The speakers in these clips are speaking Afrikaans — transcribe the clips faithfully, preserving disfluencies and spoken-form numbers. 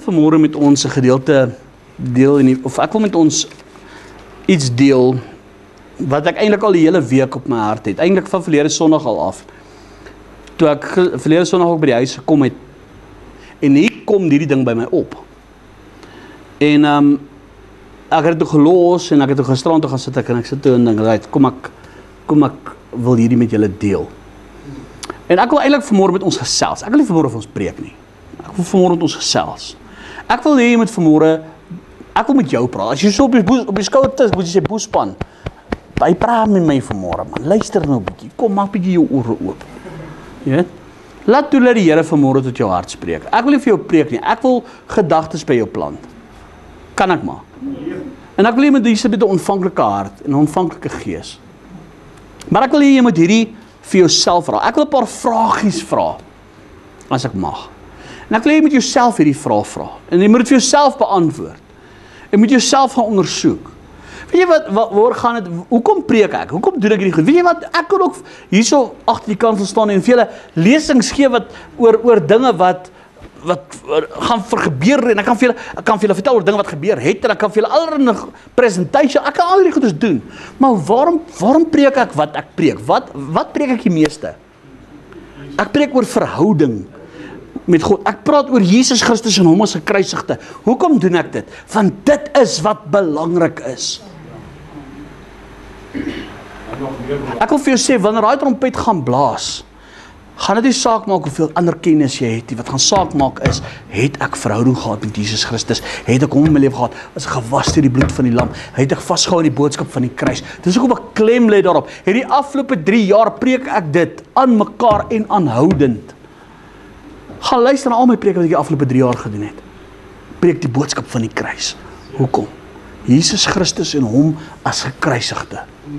vanmôre met ons 'n gedeelte deel in die, of ek wil met ons iets deel wat ek eintlik al die hele week op my hart het. Eintlik van verlede Sondag al af. Toe ek verlede Sondag ook by die huis gekom het en hier kom hierdie ding by my op. En um, ek het dit toe gelos en ek het toe gisterand toe gaan sit ek en ek sit toe en dink, right, kom ek kom ek wil hierdie met julle deel. En ek wil eintlik vanmôre met ons gesels. Ek wil nie vanmôre vir ons preek nie. Ek wil vanmôre met ons gesels. Ek wil hê jy moet vanmôre, ek wil met jou praat. As jy so op die, boes, op die skouer tis, moet jy sê, Boespan, hy praat met my vanmôre, man. Luister nou 'n bietjie. Kom, maak bietjie jou ore oop. Jy weet? Laat toe dat die Here vanmôre tot jou hart spreek. Ek wil nie vir jou preek nie. Ek wil gedagtes by jou plant. Kan ek maar. En ek wil hê jy moet hier sit met 'n ontvanklike hart en 'n ontvanklike gees. Maar ek wil hê jy moet hierdie vir jouself vra. Ek wil 'n paar vragies vra, as ek mag. En ek wil hê jy moet jouself hierdie vraag vra. En jy moet dit vir jouself beantwoord. Jy moet jouself gaan ondersoek. Weet jy wat, wat waar gaan dit, hoekom preek ek? Hoekom doen ek hierdie goed? Weet jy wat, ek kan ook hierso agter die kant staan en vir julle lesings gee wat oor oor dinge wat wat gaan vir gebeur en ek kan vir julle ek kan vir julle vertel oor dinge wat gebeur het en ek kan vir julle allerlei presentation, ek kan al hierdie goedes doen. Maar waarom waarom preek ek wat ek preek? Wat wat preek ek die meeste? Ek preek oor verhouding met God. Ek praat oor Jesus Christus en hom as gekruisigde. Hoekom doen ek dit? Want dit is wat belangrik is. Ek wil vir jou sê, wanneer daai trompet gaan blaas, gaan dit nie saak maak hoeveel ander kennis jy het. Wat gaan saak maak is, het ek verhouding gehad met Jesus Christus? Het ek hom in my lewe gehad? Is ek gewas deur die bloed van die lam? Het ek vasgehou in die boodskap van die kruis? Dis hoekom ek klem lê daarop. Het die afgelope drie jaar preek ek dit aan mekaar en aanhoudend. Gaan luister na al my preke wat ek die afgelope drie jaar gedoen het. Preek die boodskap van die kruis. Hoekom? Jesus Christus en hom as gekruisigde.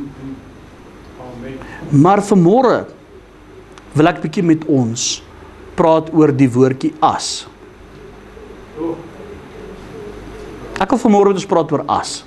Maar vanmôre wil ek 'n bietjie met ons praat oor die woordjie as. Ek wil vanmôre met ons praat oor as.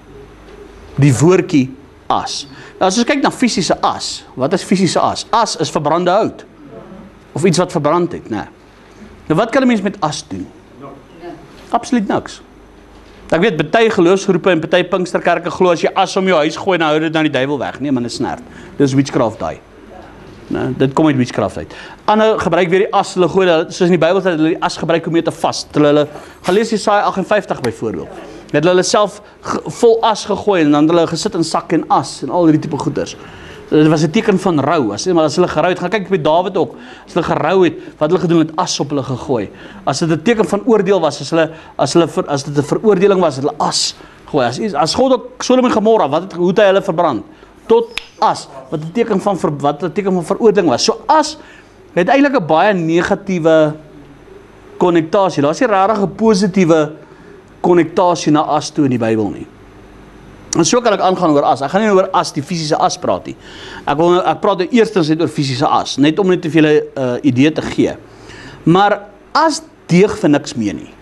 Die woordjie as. Nou as ons kyk na fisiese as, wat is fisiese as? As is verbrande hout. Of iets wat verbrand het, né? Nou wat kan 'n mens met as doen? Absoluut niks. Ek weet, baie geloofsgroepe en baie Pinksterkerke glo as jy as om jou huis gooi, dan hou dit nou die duiwel weg. Nee, man, dit snert. Dis witchcraft daai. Nee, dit kom uit witchcraft uit. Ander gebruik weer die as, hulle gooi, soos in die Bybel sê, hulle die as gebruik om mee te vas. Terwyl hulle, gaan lees Jesaja agt en vyftig byvoorbeeld. Het hulle self vol as gegooi en dan hulle gesit in sak en as en al hierdie tipe goeders. Dit was 'n teken van rou, as, maar as hulle gerou het, gaan kyk by Dawid ook, as hulle gerou het, wat hulle gedoen het, as op hulle gegooi. As dit 'n teken van oordeel was, as hulle as hulle as dit 'n veroordeling was, het hulle as gooi. As as God ook Sodom en Gomorra, wat het, hoe het hy hulle verbrand? Tot as, wat 'n teken van ver, wat 'n teken van veroordeling was. So as het eintlik 'n baie negatiewe konnektasie. Daar's nie regtig 'n positiewe konnektasie na as toe in die Bybel nie. En so kan ek aangaan oor as. Ek gaan nie oor as, die fisiese as praat nie. Ek wil ek praat eerstens net oor fisiese as, net om net te veel 'n uh, idee te gee. Maar as deeg vir niks meer nie.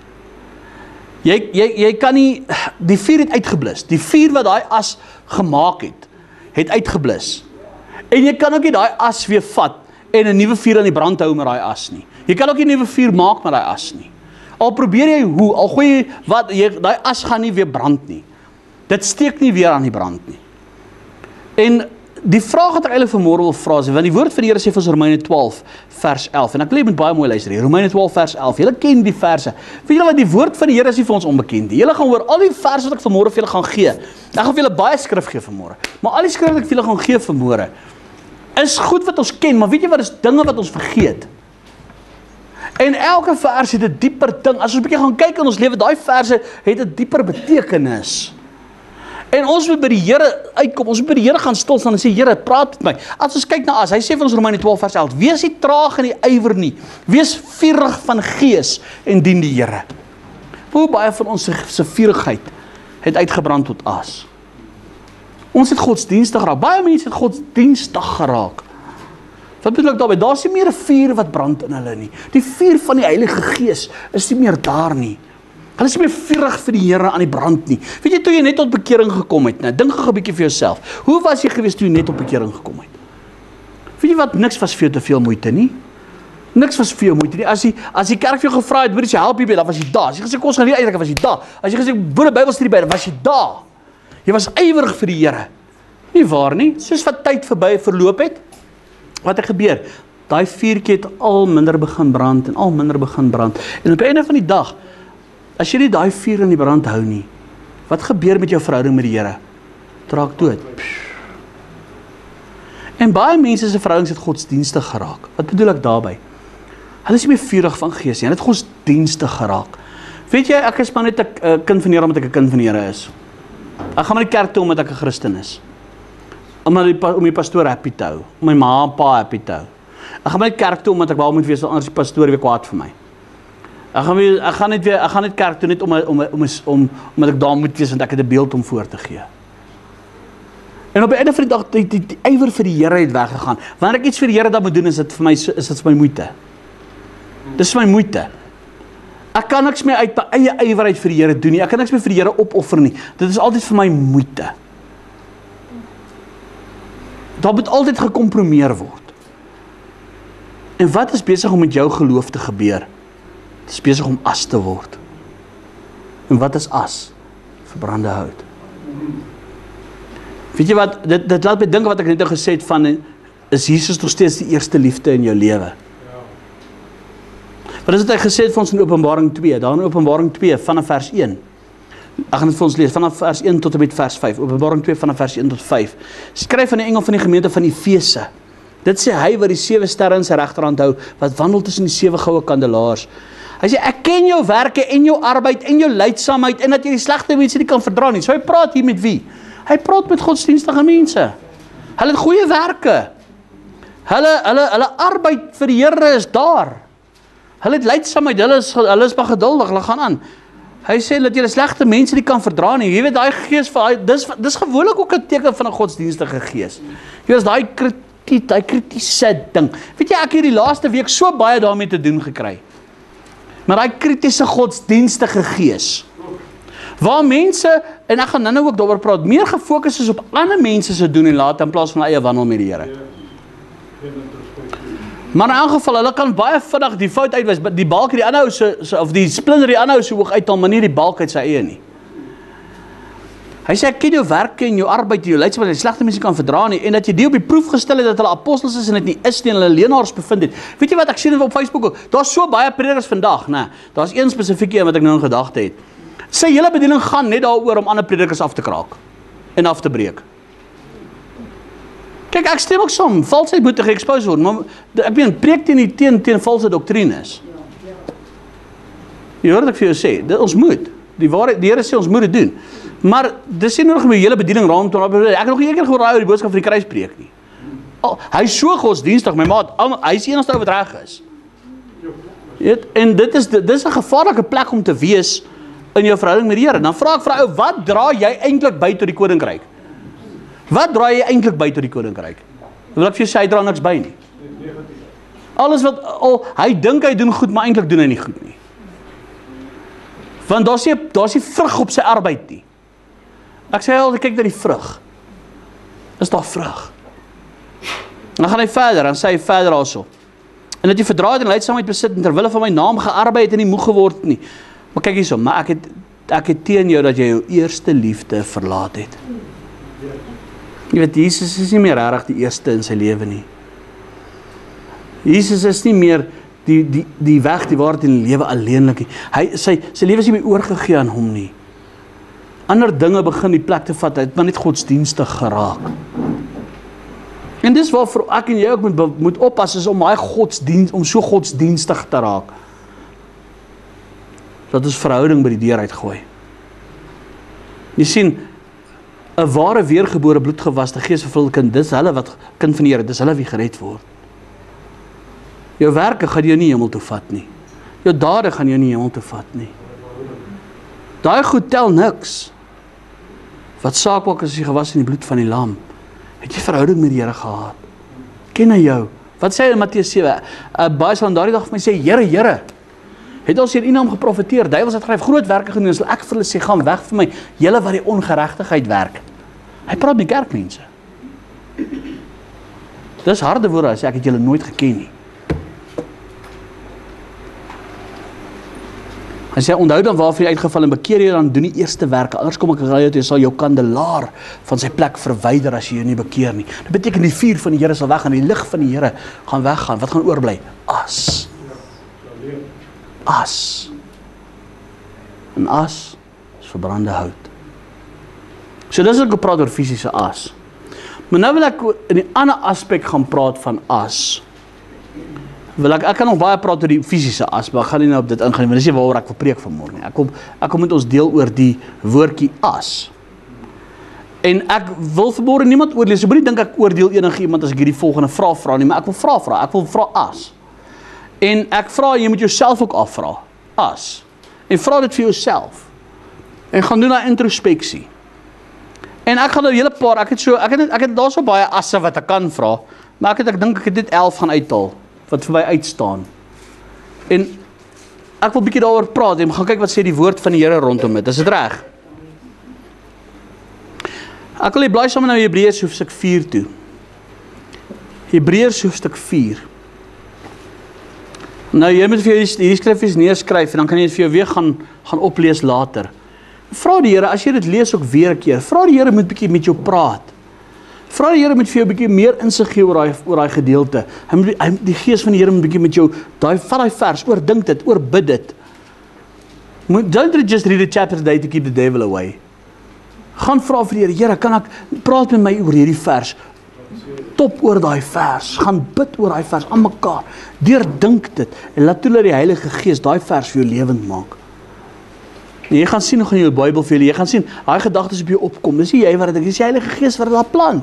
Jy jy jy kan nie, die vuur het uitgeblus. Die vuur wat daai as gemaak het, het uitgeblus. En jy kan ook nie daai as weer vat en 'n nuwe vuur aan die brand hou met daai as nie. Jy kan ook nie 'n nuwe vuur maak met daai as nie. Al probeer jy hoe, al gooi jy wat, jy, daai as gaan nie weer brand nie. Dit steek nie weer aan die brand nie. En die vraag wat ek eintlik vanmôre wil vra is, want die woord van die Here sê vir ons Romeine twaalf vers elf, en ek wil jy met baie mooi luister hier, Romeine twaalf vers elf, julle ken die verse. Weet julle wat, die woord van die Here is nie vir ons onbekend nie. Julle gaan hoor al die verse wat ek vanmôre vir julle gaan gee. Ek gaan vir julle baie skrif gee vanmôre. Maar al die skrif wat ek vir julle gaan gee vanmôre, is goed wat ons ken, maar weet jy wat, is dinge wat ons vergeet. En elke vers het 'n dieper ding. As ons 'n bietjie gaan kyk in ons lewe, daai verse het 'n dieper betekenis. En ons moet by die Here uitkom, ons moet by die Here gaan stil staan en sê, Here, praat met my. As ons kyk na as, hy sê vir ons Romeine twaalf vers elf, wees nie traag in die ywer nie, wees vurig van gees en dien die Here. Hoe baie van ons se vurigheid het uitgebrand tot as. Ons het godsdienstig geraak, baie mense het godsdienstig geraak. Wat bedoel ek daarby? Daar is nie meer 'n vuur wat brand in hulle nie. Die vuur van die Heilige Gees is nie meer daar nie. Hulle is nie meer vurig vir die Here aan die brand nie. Weet jy, toe jy net tot bekering gekom het, nou, dink gou 'n bietjie vir jouself. Hoe was jy gewees toe jy net tot bekering gekom het? Weet jy wat, niks was vir jou te veel moeite nie. Niks was vir jou moeite nie. As die, as die kerk vir jou gevra het, moet jy help hierby, dan was jy daar. As jy gesê, kom ons gaan hier uitreik, dan was jy daar. As jy gesê, boere Bybelstudie by, dan was jy daar. Jy was ywerig vir die Here. Nie waar nie? Soos wat tyd verby verloop het, wat het gebeur? Daai vuurtjie het al minder begin brand en al minder begin brand. En op die einde van die dag, as jy nie daai vuur in die brand hou nie, wat gebeur met jou verhouding met die Here? Het raak dood. En baie mense se verhoudings het godsdienstig geraak. Wat bedoel ek daarby? Hulle is nie meer vurig van gees nie, hulle het godsdienstig geraak. Weet jy, ek is maar net 'n uh, kind van die Here omdat ek 'n kind van die Here is. Ek gaan maar die kerk toe omdat ek 'n Christen is. Omdat die, om die pastoor happy te hou, om my ma en pa happy te hou. Ek gaan maar net kerk toe omdat ek wel moet wees, anders die pastoor weer kwaad vir my. Ek gaan, weer, ek gaan net weer, ek gaan net kerk toe net om, om, om, om, omdat ek daar moet wees, want ek het 'n beeld om voor te gee. En op die einde van die dag, die, die, die ywer vir die Here het weggegaan. Wanneer ek iets vir die Here dan moet doen, is dit vir my, is dit vir my moeite. Dis vir my moeite. Ek kan niks meer uit my eie ywerheid vir die Here doen nie. Ek kan niks meer vir die Here opoffer nie. Dit is altyd vir my moeite. Daar moet altyd gekompromeer word. En wat is besig om met jou geloof te gebeur? Dit is besig om as te word. En wat is as? Verbrande hout. Weet jy wat, dit, dit laat my dink wat ek net nou gesê het van, is Jesus nog steeds die eerste liefde in jou lewe? Wat is dit hy gesê het vir ons in Openbaring twee? Daar in Openbaring twee vanaf vers een. Ek gaan dit vir ons lees, vanaf vers een tot en met vers vyf. Openbaring twee vanaf vers een tot vyf. Skryf aan die engel van die gemeente van Efese. Dit sê hy wat die sewe sterre in sy regterhand hou, wat wandel tussen die sewe goue kandelaars. Hy sê, ek ken jou werke en jou arbeid en jou lydsaamheid en dat jy die slegte mense nie kan verdra nie. So hy praat hier met wie? Hy praat met godsdienstige mense. Hulle het goeie werke. Hulle, hulle, hulle arbeid vir die Here is daar. Hulle het lydsaamheid, hulle is, hulle is maar geduldig, hulle gaan aan. Hy sê dat julle slegte mense nie kan verdra nie. Jy weet, daai gees, vir, dis, dis gewoonlik ook 'n teken van 'n godsdienstige gees. Jy weet, daai kritiek, daai kritiese ding. Weet jy, ek het die laaste week so baie daarmee te doen gekry. Maar daai kritiese godsdienstige gees. Waar mense, en ek gaan nou ook daaroor praat, meer gefokus is op ander mense se doen en laat in plaas van eie wandel met die Here. Maar in elk geval, hulle kan baie vinnig die fout uitwys, die balk die aanhou se, of die splinter die aanhou se hoog uithaal, maar nie die balk uit sy eie nie. Hy sê, ek ken jou werke en jou arbeid, jou lydsaamheid, die slegte mense kan verdra nie, en dat jy die op die proef gestel het, dat hulle apostels is en dit nie is nie, en hulle leenaars bevind het. Weet jy wat, ek sien dit op Facebook ook, daar is so baie predikers vandag, nee, daar is een spesifieke een wat ek nou in gedagte het. Sy hele bediening gaan net daaroor om ander predikers af te kraak, en af te breek. Kyk, ek stem ook som, valsheid moet geëxpose word, maar ek meen, preek teen die teen, teen valse doktrines. Jy hoor wat ek vir jou sê, dit, ons moet, die, waarheid, die Here sê ons moet dit doen, maar dis nie nodig om die hele bediening raam te doen, ek het nog nie een keer gehoor hy die boodskap van die kruis preek nie. Oh, hy is so godsdienstig, my maat, hy is die enigste ou wat reg is. Weet, en dit is, dit is 'n gevaarlike plek om te wees in jou verhouding met die Here. Dan vra ek vir ou, wat dra jy eintlik by tot die koninkryk? Wat dra jy eintlik by tot die koninkryk? Wil ek vir jou sê, hy dra niks by nie. Alles wat, al, hy dink hy doen goed, maar eintlik doen hy nie goed nie. Want daar is nie, daar is nie vrug op sy arbeid nie. Ek sê al, kyk na die vrug. Is daar vrug? Dan gaan hy verder, dan sê hy verder also. En dat jy verdraaid en lydsaamheid besit en terwille van my naam gearbeid het en nie moeg geword nie. Maar kyk hierso, maar ek het, ek het teen jou dat jy jou eerste liefde verlaat het. Jy weet, Jesus is nie meer regtig die eerste in sy lewe nie. Jesus is nie meer die, die, die weg, die waarheid en die lewe alleenlik nie. Hy, sy, sy lewe is nie meer oorgegee aan hom nie. Ander dinge begin die plek te vat, hy het maar net godsdienstig geraak. En dis waarvoor ek en jy ook moet, moet oppas, is om, godsdienst, om so godsdienstig te raak. Dat ons verhouding by die deur uitgooi. Jy sien, 'n ware weergebore bloedgewaste geesvervulde kind, dis hulle wat kind van die Here, dis hulle wie gered word. Jou werke gaan jou nie hemel toe vat nie. Jou dade gaan jou nie hemel toe vat nie. Daai goed tel niks. Wat saak maak as jy gewas in die bloed van die lam? Het jy verhouding met die Here gehad? Ken hy jou? Wat sê hy in Matteus sewe? Uh, baie sal daardie dag vir my sê, Here, Here, het ons hier in naam geprofeteer, duiwels het gryf groot werke gedoen, sal ek vir hulle sê, gaan weg van my, julle wat die ongeregtigheid werk. Hy praat met kerkmense. Dis harde woorde, as ek het julle nooit geken nie. Hy sê, onthou dan waarvan jy uitgeval en bekeer jy dan doen die eerste werke, anders kom ek raai dat jy sal jou kandelaar van sy plek verwyder as jy jou nie bekeer nie. Dit beteken die vuur van die Here sal weggaan, die lig van die Here gaan weggaan. Wat gaan oorbly? As. As. En as is verbrande hout. So dis ek gepraat oor fisiese as. Maar nou wil ek in die ander aspek gaan praat van as. Wil ek, ek kan nog baie praat oor die fisiese as, maar ek gaan nie nou op dit ingaan nie, want dis nie waaroor ek wil preek vanmôre nie. Ek kom, ek kom met ons deel oor die woordjie as. En ek wil vanmôre niemand oorlees, so moenie dink ek oordeel enige iemand as ek hierdie volgende vraag vra nie, maar ek wil vra vra, ek wil vra as. En ek vra, jy moet jouself ook afvra, as. En vra dit vir jouself. En gaan doen 'n introspeksie. En ek gaan nou 'n hele paar, ek het so, ek het, ek het daar so baie asse wat ek kan vra, maar ek het, ek dink ek het dit elf gaan uithaal, wat vir my uitstaan. En ek wil bietjie daaroor praat, en gaan kyk wat sê die woord van die Here rondom dit, is dit reg? Ek wil jy blaai saam na Hebreërs hoofstuk vier toe. Hebreërs hoofstuk vier. Nou, jy moet vir jou hierdie skriffies neerskryf, en dan kan jy dit vir jou weer gaan, gaan oplees later. Vra die Here, as jy dit lees ook weer 'n keer, vra die Here moet bietjie met jou praat. Vra die Here moet vir jou 'n bietjie meer insig gee oor daai oor daai gedeelte. Hy moet hy, die Gees van die Here moet bietjie met jou, daai vat daai vers, oordink dit, oorbid dit. Moet, don't just read a chapter a day to keep the devil away. Gaan vra vir die Here, Here, kan ek praat met my oor hierdie vers? Top oor daai vers, gaan bid oor daai vers aan mekaar. Deurdink dit en laat toe dat die Heilige Gees daai vers vir jou lewend maak. En jy gaan sien hoe gaan jou Bybel vir julle, jy gaan sien, daai gedagtes op jou opkom, dis nie jy wat dit, dis die Heilige Gees wat dit daar plant.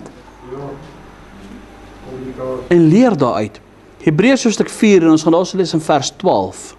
En leer daaruit. Hebreërs hoofstuk vier, en ons gaan daar lees in vers twaalf.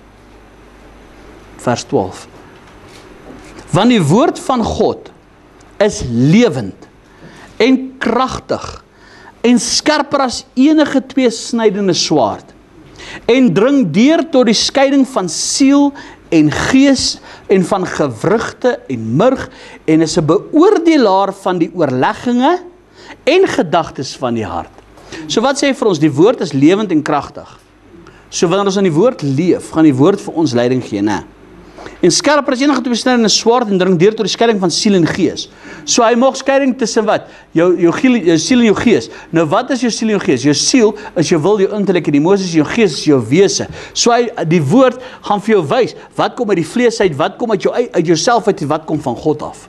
Vers twaalf. Want die woord van God is lewend en kragtig en skerper as enige tweesnydende swaard en dring deur tot die skeiding van siel en gees en van gewrigte en murg en is 'n beoordelaar van die oorlegginge en gedagtes van die hart. So wat sê hy vir ons? Die woord is lewend en kragtig. So wanneer ons aan die woord leef, gaan die woord vir ons leiding gee, né? En skerper as enige tweesnydende swaard en dring deur tot die skeiding van siel en gees. So hy maak skeiding tussen wat? Jou, jou, jou siel en jou gees. Nou wat is jou siel en jou gees? Jou siel is jou wil, jou intellek en emosies, jou gees is jou wese. So hy, die woord gaan vir jou wys, wat kom uit die vlees uit, wat kom uit jou uit jouself uit, wat kom van God af.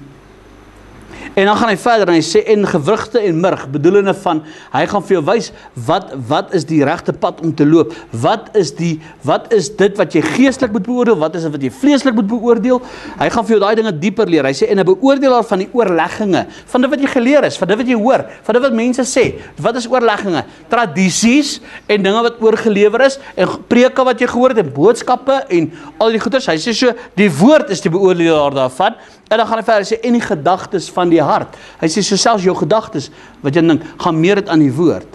En dan gaan hy verder en hy sê, en gewrigte en murg, bedoelende van, hy gaan vir jou wys, wat, wat is die regte pad om te loop, wat is, die, wat is dit wat jy geestelik moet beoordeel, wat is dit wat jy vleeslik moet beoordeel, hy gaan vir jou daai dinge dieper leer, hy sê, en 'n beoordelaar van die oorlegginge, van dit wat jy geleer is, van dit wat jy hoor, van dit wat mense sê, wat is oorlegginge? Tradisies, en dinge wat oorgelewer is, en preke wat jy gehoor het, en boodskappe, en al die goeders, hy sê so, die woord is die beoordelaar daarvan, en dan gaan hy verder sê, en die gedagtes van die hart. Hy sê, so selfs jou gedagtes, wat jy dink, gaan meer dit aan die woord.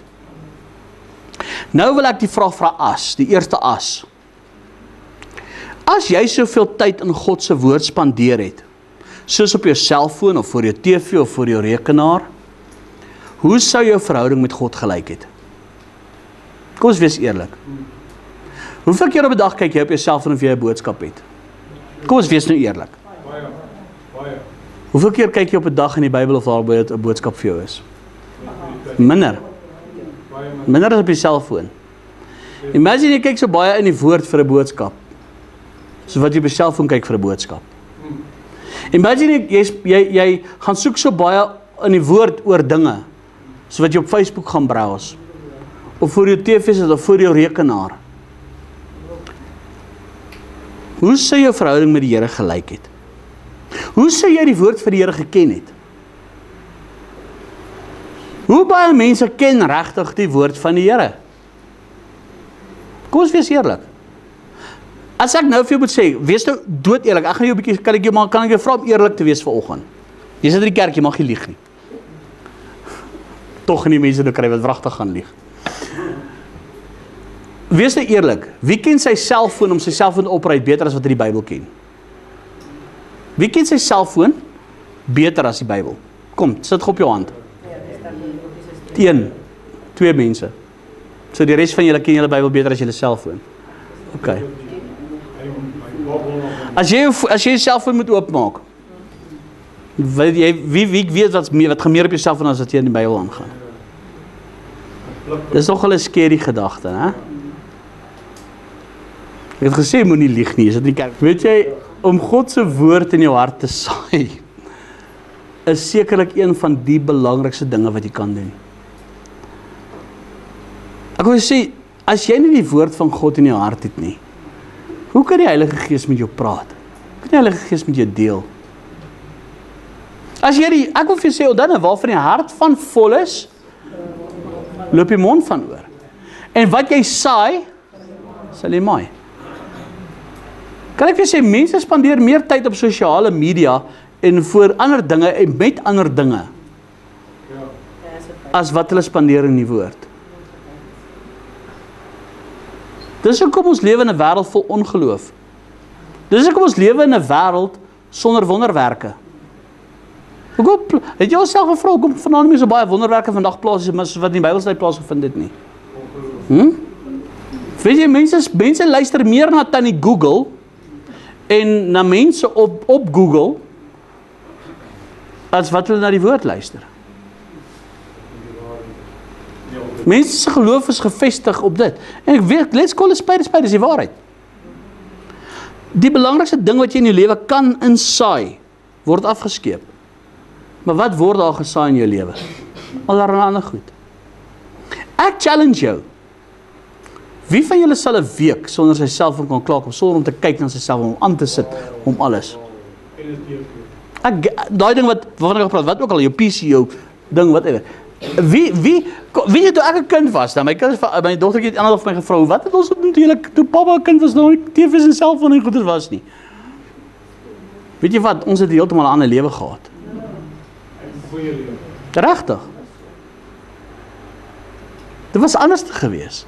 Nou wil ek die vraag vra as, die eerste as. As jy soveel tyd in God se woord spandeer het, soos op jou selfoon, of voor jou T V, of voor jou rekenaar, hoe sou jou verhouding met God gelyk het? Kom ons wees eerlik. Hoeveel keer op 'n dag kyk jy op jou selfoon of jy 'n boodskap het? Kom ons wees nou eerlik. Hoeveel keer kyk jy op 'n dag in die Bybel of daar by 'n boodskap vir jou is? Minder. Minder as op die selfoon. Imagine jy kyk so baie in die woord vir 'n boodskap, so wat jy op die selfoon kyk vir 'n boodskap. Imagine jy, jy, jy gaan soek so baie in die woord oor dinge, so wat jy op Facebook gaan browse, of voor jou T V sit, of voor jou rekenaar. Hoe sou jou verhouding met die Here gelyk het? Hoe sou jy die woord vir die Here geken het? Hoe baie mense ken regtig die woord van die Here? Kom ons wees eerlik. As ek nou vir jou moet sê, wees nou dood eerlik, ek gaan jou 'n bietjie, kan ek jou maar kan ek jou vra om eerlik te wees vanoggend. Jy sit in die kerk, jy mag nie lieg nie. Tog nie mense nou kry wat wragtig gaan lieg. Wees nou eerlik, wie ken sy selfoon om sy selfoon te oprei beter as wat hy die Bybel ken? Wie ken sy selfoon beter as die Bybel? Kom, sit op jou hand. Een, twee mense. So die res van julle ken julle Bybel beter as julle selfoon. OK. As jy as jy jou selfoon moet oopmaak, weet jy wie wie weet wat wat gaan meer op jou selfoon as wat jy in die Bybel aangaan. Dis nogal 'n scary gedagte, hè? Ek het gesê moenie lieg nie, is dit nie kerk. Weet jy, om God se woord in jou hart te saai, is sekerlik een van die belangrikste dinge wat jy kan doen. Ek wil sê, as jy nie die woord van God in jou hart het nie, hoe kan die Heilige Gees met jou praat? Hoe kan die Heilige Gees met jou deel? As jy die, ek wil vir jou sê, dan waarvan die hart van vol is, loop die mond van oor. En wat jy saai, sal jy maai. Kan ek vir jou sê, mense spandeer meer tyd op sosiale media en voor ander dinge en met ander dinge as wat hulle spandeer in die woord. Dis hoekom ons lewe in 'n wêreld vol ongeloof. Dis hoekom ons lewe in 'n wêreld sonder wonderwerke. Hoekom het jy jouself gevra hoekom vanaand nie so baie wonderwerke vandag plaas is wat in die Bybeltyd plaasgevind het nie? Hm? Weet jy, mense mense luister meer na tannie Google en na mense op op Google as wat hulle na die woord luister. Mense se geloof is gevestig op dit. En ek weet, let's call a spade a spade, is die waarheid. Die belangrikste ding wat jy in jou lewe kan insaai, word afgeskeep. Maar wat word daar gesaai in jou lewe? Al daar 'n ander goed. Ek challenge jou. Wie van julle sal 'n week sonder sy selfoon kan klaarkom, sonder om te kyk na sy selfoon, om aan te sit, om alles? Ek, daai ding wat, waarvan ek gepraat, wat ook al, jou P C, jou ding, whatever. Wie, wie, wie jy toe ek 'n kind was, dan my kind, my dogtertjie het ander vir my gevra, wat het ons doen toe, julle, toe papa 'n kind was, nou nie T V's en selfoon en goeders was nie. Weet jy wat, ons het heeltemal 'n ander lewe gehad. Regtig. Dit was anders gewees.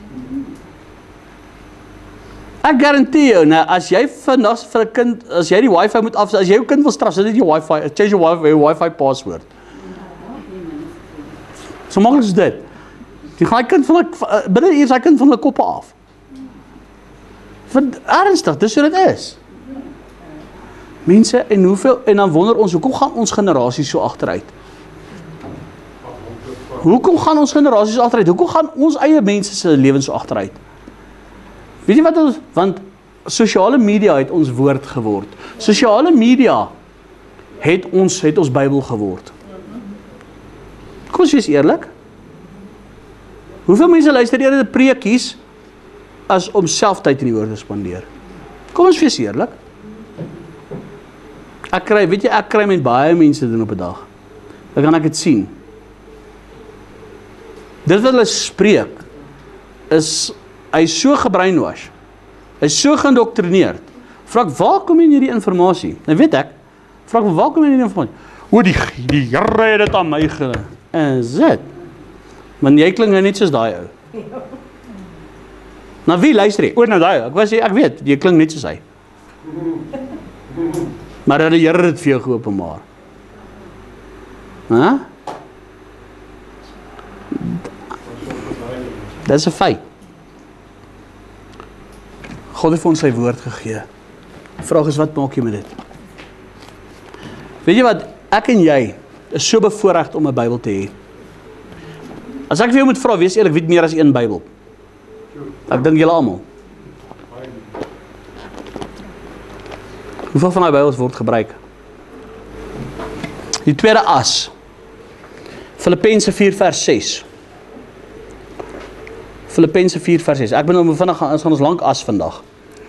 Ek garandeer jou, nou, as jy vandag vir 'n kind, as jy die wifi moet af, as jy jou kind wil straf, sit dit jou wifi, change jou wifi, jou wifi password. So maklik is dit. Die gaan die kind van hulle, binne eers hy kind van hulle koppe af. Want ernstig, dis hoe dit is. Mense, en hoeveel, en dan wonder ons, hoekom gaan ons generasie so agteruit? Hoekom gaan ons generasies agteruit? Hoekom gaan ons eie mense se lewens so agteruit? Weet jy wat ons, want sosiale media het ons woord geword. Sosiale media het ons, het ons Bybel geword. Kom ons wees eerlik. Hoeveel mense luister eerder die preekies as om self tyd in die woord te spandeer? Kom ons wees eerlik. Ek kry, weet jy, ek kry met baie mense doen op 'n dag. Dan kan ek dit sien. Dit wat hulle spreek, is, hy is so gebrainwash, hy is so geïndoktrineerd. Vra ek, waar kom jy in hierdie informasie? Nou weet ek, vra ek, waar kom jy in hierdie informasie? O, die, die Here het dit aan my ge... Is dit? Want jy klink nou net soos daai ou. Na wie luister jy? O, nou daai ou, ek, was, ek weet, jy klink net soos hy. Maar dat die Here dit vir jou geopenbaar. Huh? Dit is 'n feit. God het vir ons sy woord gegee. Die vraag is, wat maak jy met dit? Weet jy wat, ek en jy is so bevoorreg om 'n Bybel te hê. As ek vir jou moet vra, wees eerlik, wie het meer as een Bybel? Ek dink julle almal. Hoeveel van die Bybels word gebruik? Die tweede as. Filippense vier vers ses. Filippense vier vers ses. Ek ben nou vinnig gaan, ons gaan ons lank as vandag.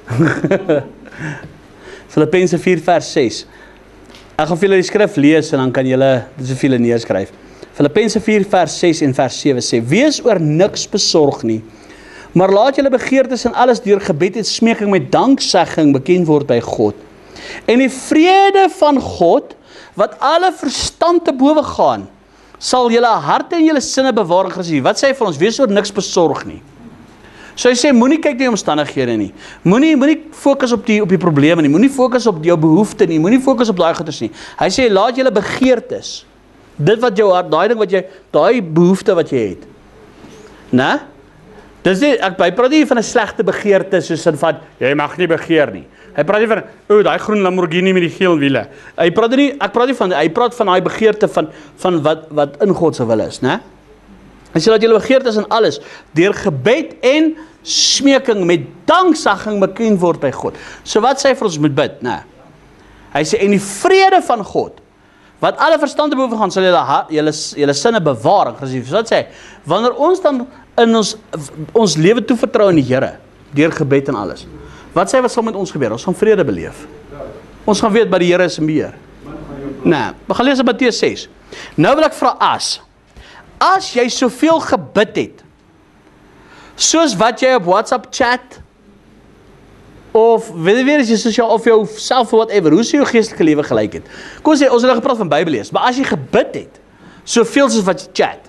Filippense vier vers ses. Ek gaan vir julle die skrif lees en dan kan julle dit so veel neerskryf. Filippense vier vers ses en vers sewe sê: Wees oor niks besorg nie, maar laat julle begeertes en alles deur gebed en smeking met danksegging bekend word by God. En die vrede van God, wat alle verstand te bowe gaan, sal julle harte en julle sinne bewaar in Christus. Wat sê hy vir ons? Wees oor niks besorg nie. So hy sê, moenie kyk na die omstandighede nie. Moenie moenie fokus op die op die probleme nie. Moenie fokus op jou behoefte nie. Moenie fokus op daai goeders nie. Hy sê, laat julle begeertes, dit wat jou hart, daai ding wat jy, daai behoefte wat jy het, né? Dis nie, ek hy praat nie van 'n slegte begeerte soos in van jy mag nie begeer nie. Hy praat nie van o, daai groen Lamborghini met die geel wiele. Hy praat nie, ek praat nie van hy praat van daai begeerte van van wat wat in God se wil is, né? Hy sê dat julle begeertes in alles deur gebed en smeking met danksegging bekend word by God. So wat sê hy vir ons moet bid, né? Hy sê en die vrede van God wat alle verstand te boven gaan, sal julle julle julle sinne bewaar. Aggressief. Wat sê hy? Wanneer ons dan in ons ons lewe toevertrou aan die Here deur gebed en alles. Wat sê hy wat sal met ons gebeur? Ons gaan vrede beleef. Ons gaan weet by die Here is in beheer. Nee, we gaan lees in Matteus ses. Nou wil ek vra as as jy soveel gebid het soos wat jy op WhatsApp chat of weet jy weer as jy sosiaal of jou self whatever, hoe sê jou geestelike lewe gelyk het? Kom sê, ons het nou gepraat van Bybel lees, maar as jy gebid het soveel soos wat jy chat,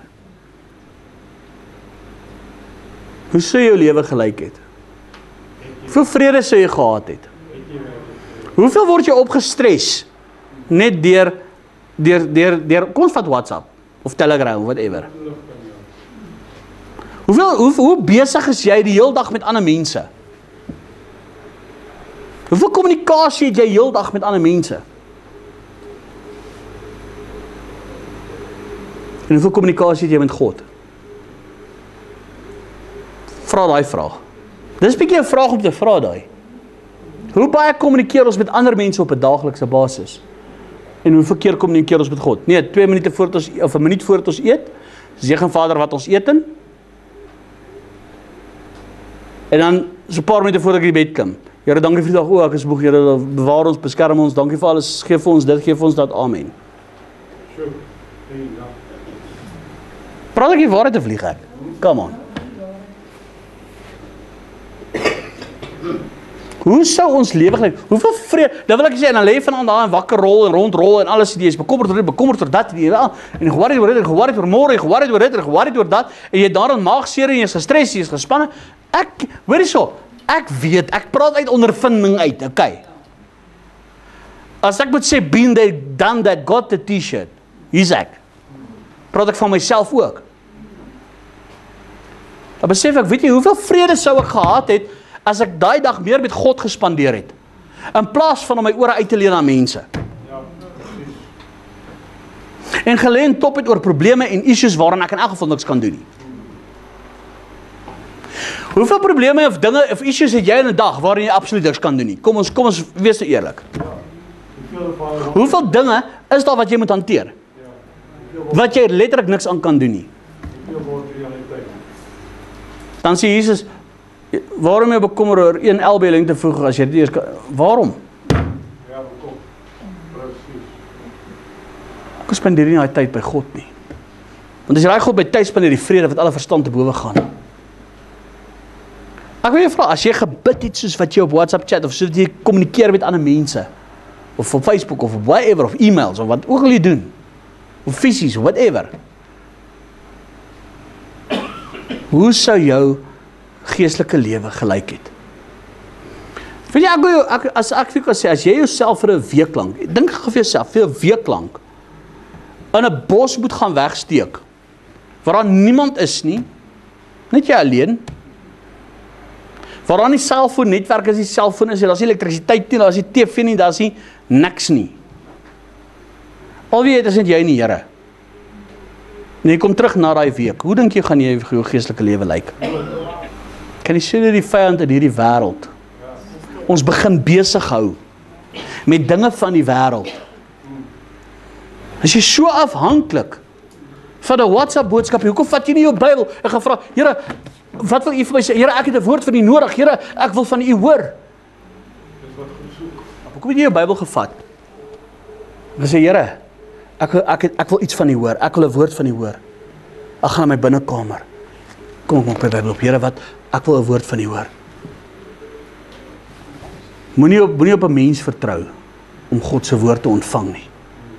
hoe sê jou lewe gelyk het? Hoeveel vrede sê jy gehad het? Hoeveel word jy opgestres net deur deur deur deur kom ons vat WhatsApp of Telegram of whatever. Hoeveel hoe hoe besig is jy die hele dag met ander mense? Hoeveel kommunikasie het jy heel dag met ander mense? En hoeveel kommunikasie het jy met God? Vra daai vraag. Dis 'n bietjie 'n vraag om te vra daai. Hoe baie kommunikeer ons met ander mense op 'n daaglikse basis? En hoeveel keer kommunikeer ons met God? Nee, twee minute voor ons of 'n minuut voor ons eet. Segen Vader wat ons eet in. En dan so 'n paar minute voor ek in die bed klim. Here, dankie vir die dag. O, ek is moeg, Here, bewaar ons, beskerm ons. Dankie vir alles. Geef vir ons dit, geef vir ons dat. Amen. Praat ek die waarheid of lieg ek? Come on. Hoe sou ons lewe gelyk? Hoeveel vrede? Dan wil ek sê en dan lê van aan daai wakker rol en rondrol en alles die is bekommerd oor dit, bekommerd oor dat en en geworry oor dit, en geworry oor môre, geworry oor dit, en geworry oor dat en jy daarin maagseer en jy's gestres, jy's gespanne. Ek, hoor hierso, ek weet, ek praat uit ondervinding uit, okay. As ek moet sê been there, done that, got the t-shirt, hier's ek. Praat ek van myself ook. Dan besef ek, weet jy, hoeveel vrede sou ek gehad het as ek daai dag meer met God gespandeer het, in plaas van om my ore uit te leen aan mense. Ja, en geleen top het oor probleme en issues waarin ek in elk geval niks kan doen nie. Hoeveel probleme of dinge of issues het jy in 'n dag waarin jy absoluut niks kan doen nie? Kom ons kom ons wees so eerlik. Hoeveel dinge is daar wat jy moet hanteer? Wat jy letterlik niks aan kan doen nie. Dan sê Jesus, waarom jy bekommer oor een L B lengte voeg as jy dit eers kan, waarom? Ja, bekom. Presies. Ek spandeer nie daai tyd by God nie. Want as jy daai God by tyd spandeer, die vrede wat alle verstand te bowe gaan. Ek wil jou vra, as jy gebid het soos wat jy op WhatsApp chat of soos wat jy kommunikeer met ander mense of op Facebook of op whatever of e-mails of wat ook al jy doen of fisies, whatever. Hoe sou jou geestelike lewe gelyk het? Weet jy, ek wil, ek, as ek vir kan sê, as jy jouself vir 'n week lank, dink vir jouself, vir 'n week lank, in 'n bos moet gaan wegsteek, waar daar niemand is nie, net jy alleen, waar daar nie selfoon netwerk is, die selfoon is, daar is nie elektrisiteit nie, daar is nie T V nie, daar is nie niks nie. Al wie het is net jy en die Here. En jy kom terug na daai week, hoe dink jy gaan jy jou geestelike lewe lyk? Kan jy sien die vyand in hierdie wêreld? Ons begin besig hou met dinge van die wêreld. As jy so afhanklik van 'n WhatsApp boodskap, hoekom vat jy nie jou Bybel? Ek gaan vra, Here, wat wil U vir my sê? Here, ek het 'n woord van U nodig. Here, ek wil van U hoor. Dis wat goed soek. Hoekom het jy jou Bybel gevat? Ek sê, Here, ek ek ek wil iets van U hoor. Ek wil 'n woord van U hoor. Ek gaan na my binnekamer. Kom ek maak my Bybel op. Here, wat? Ek wil 'n woord van U hoor. Moenie op moenie op 'n mens vertrou om God se woord te ontvang nie.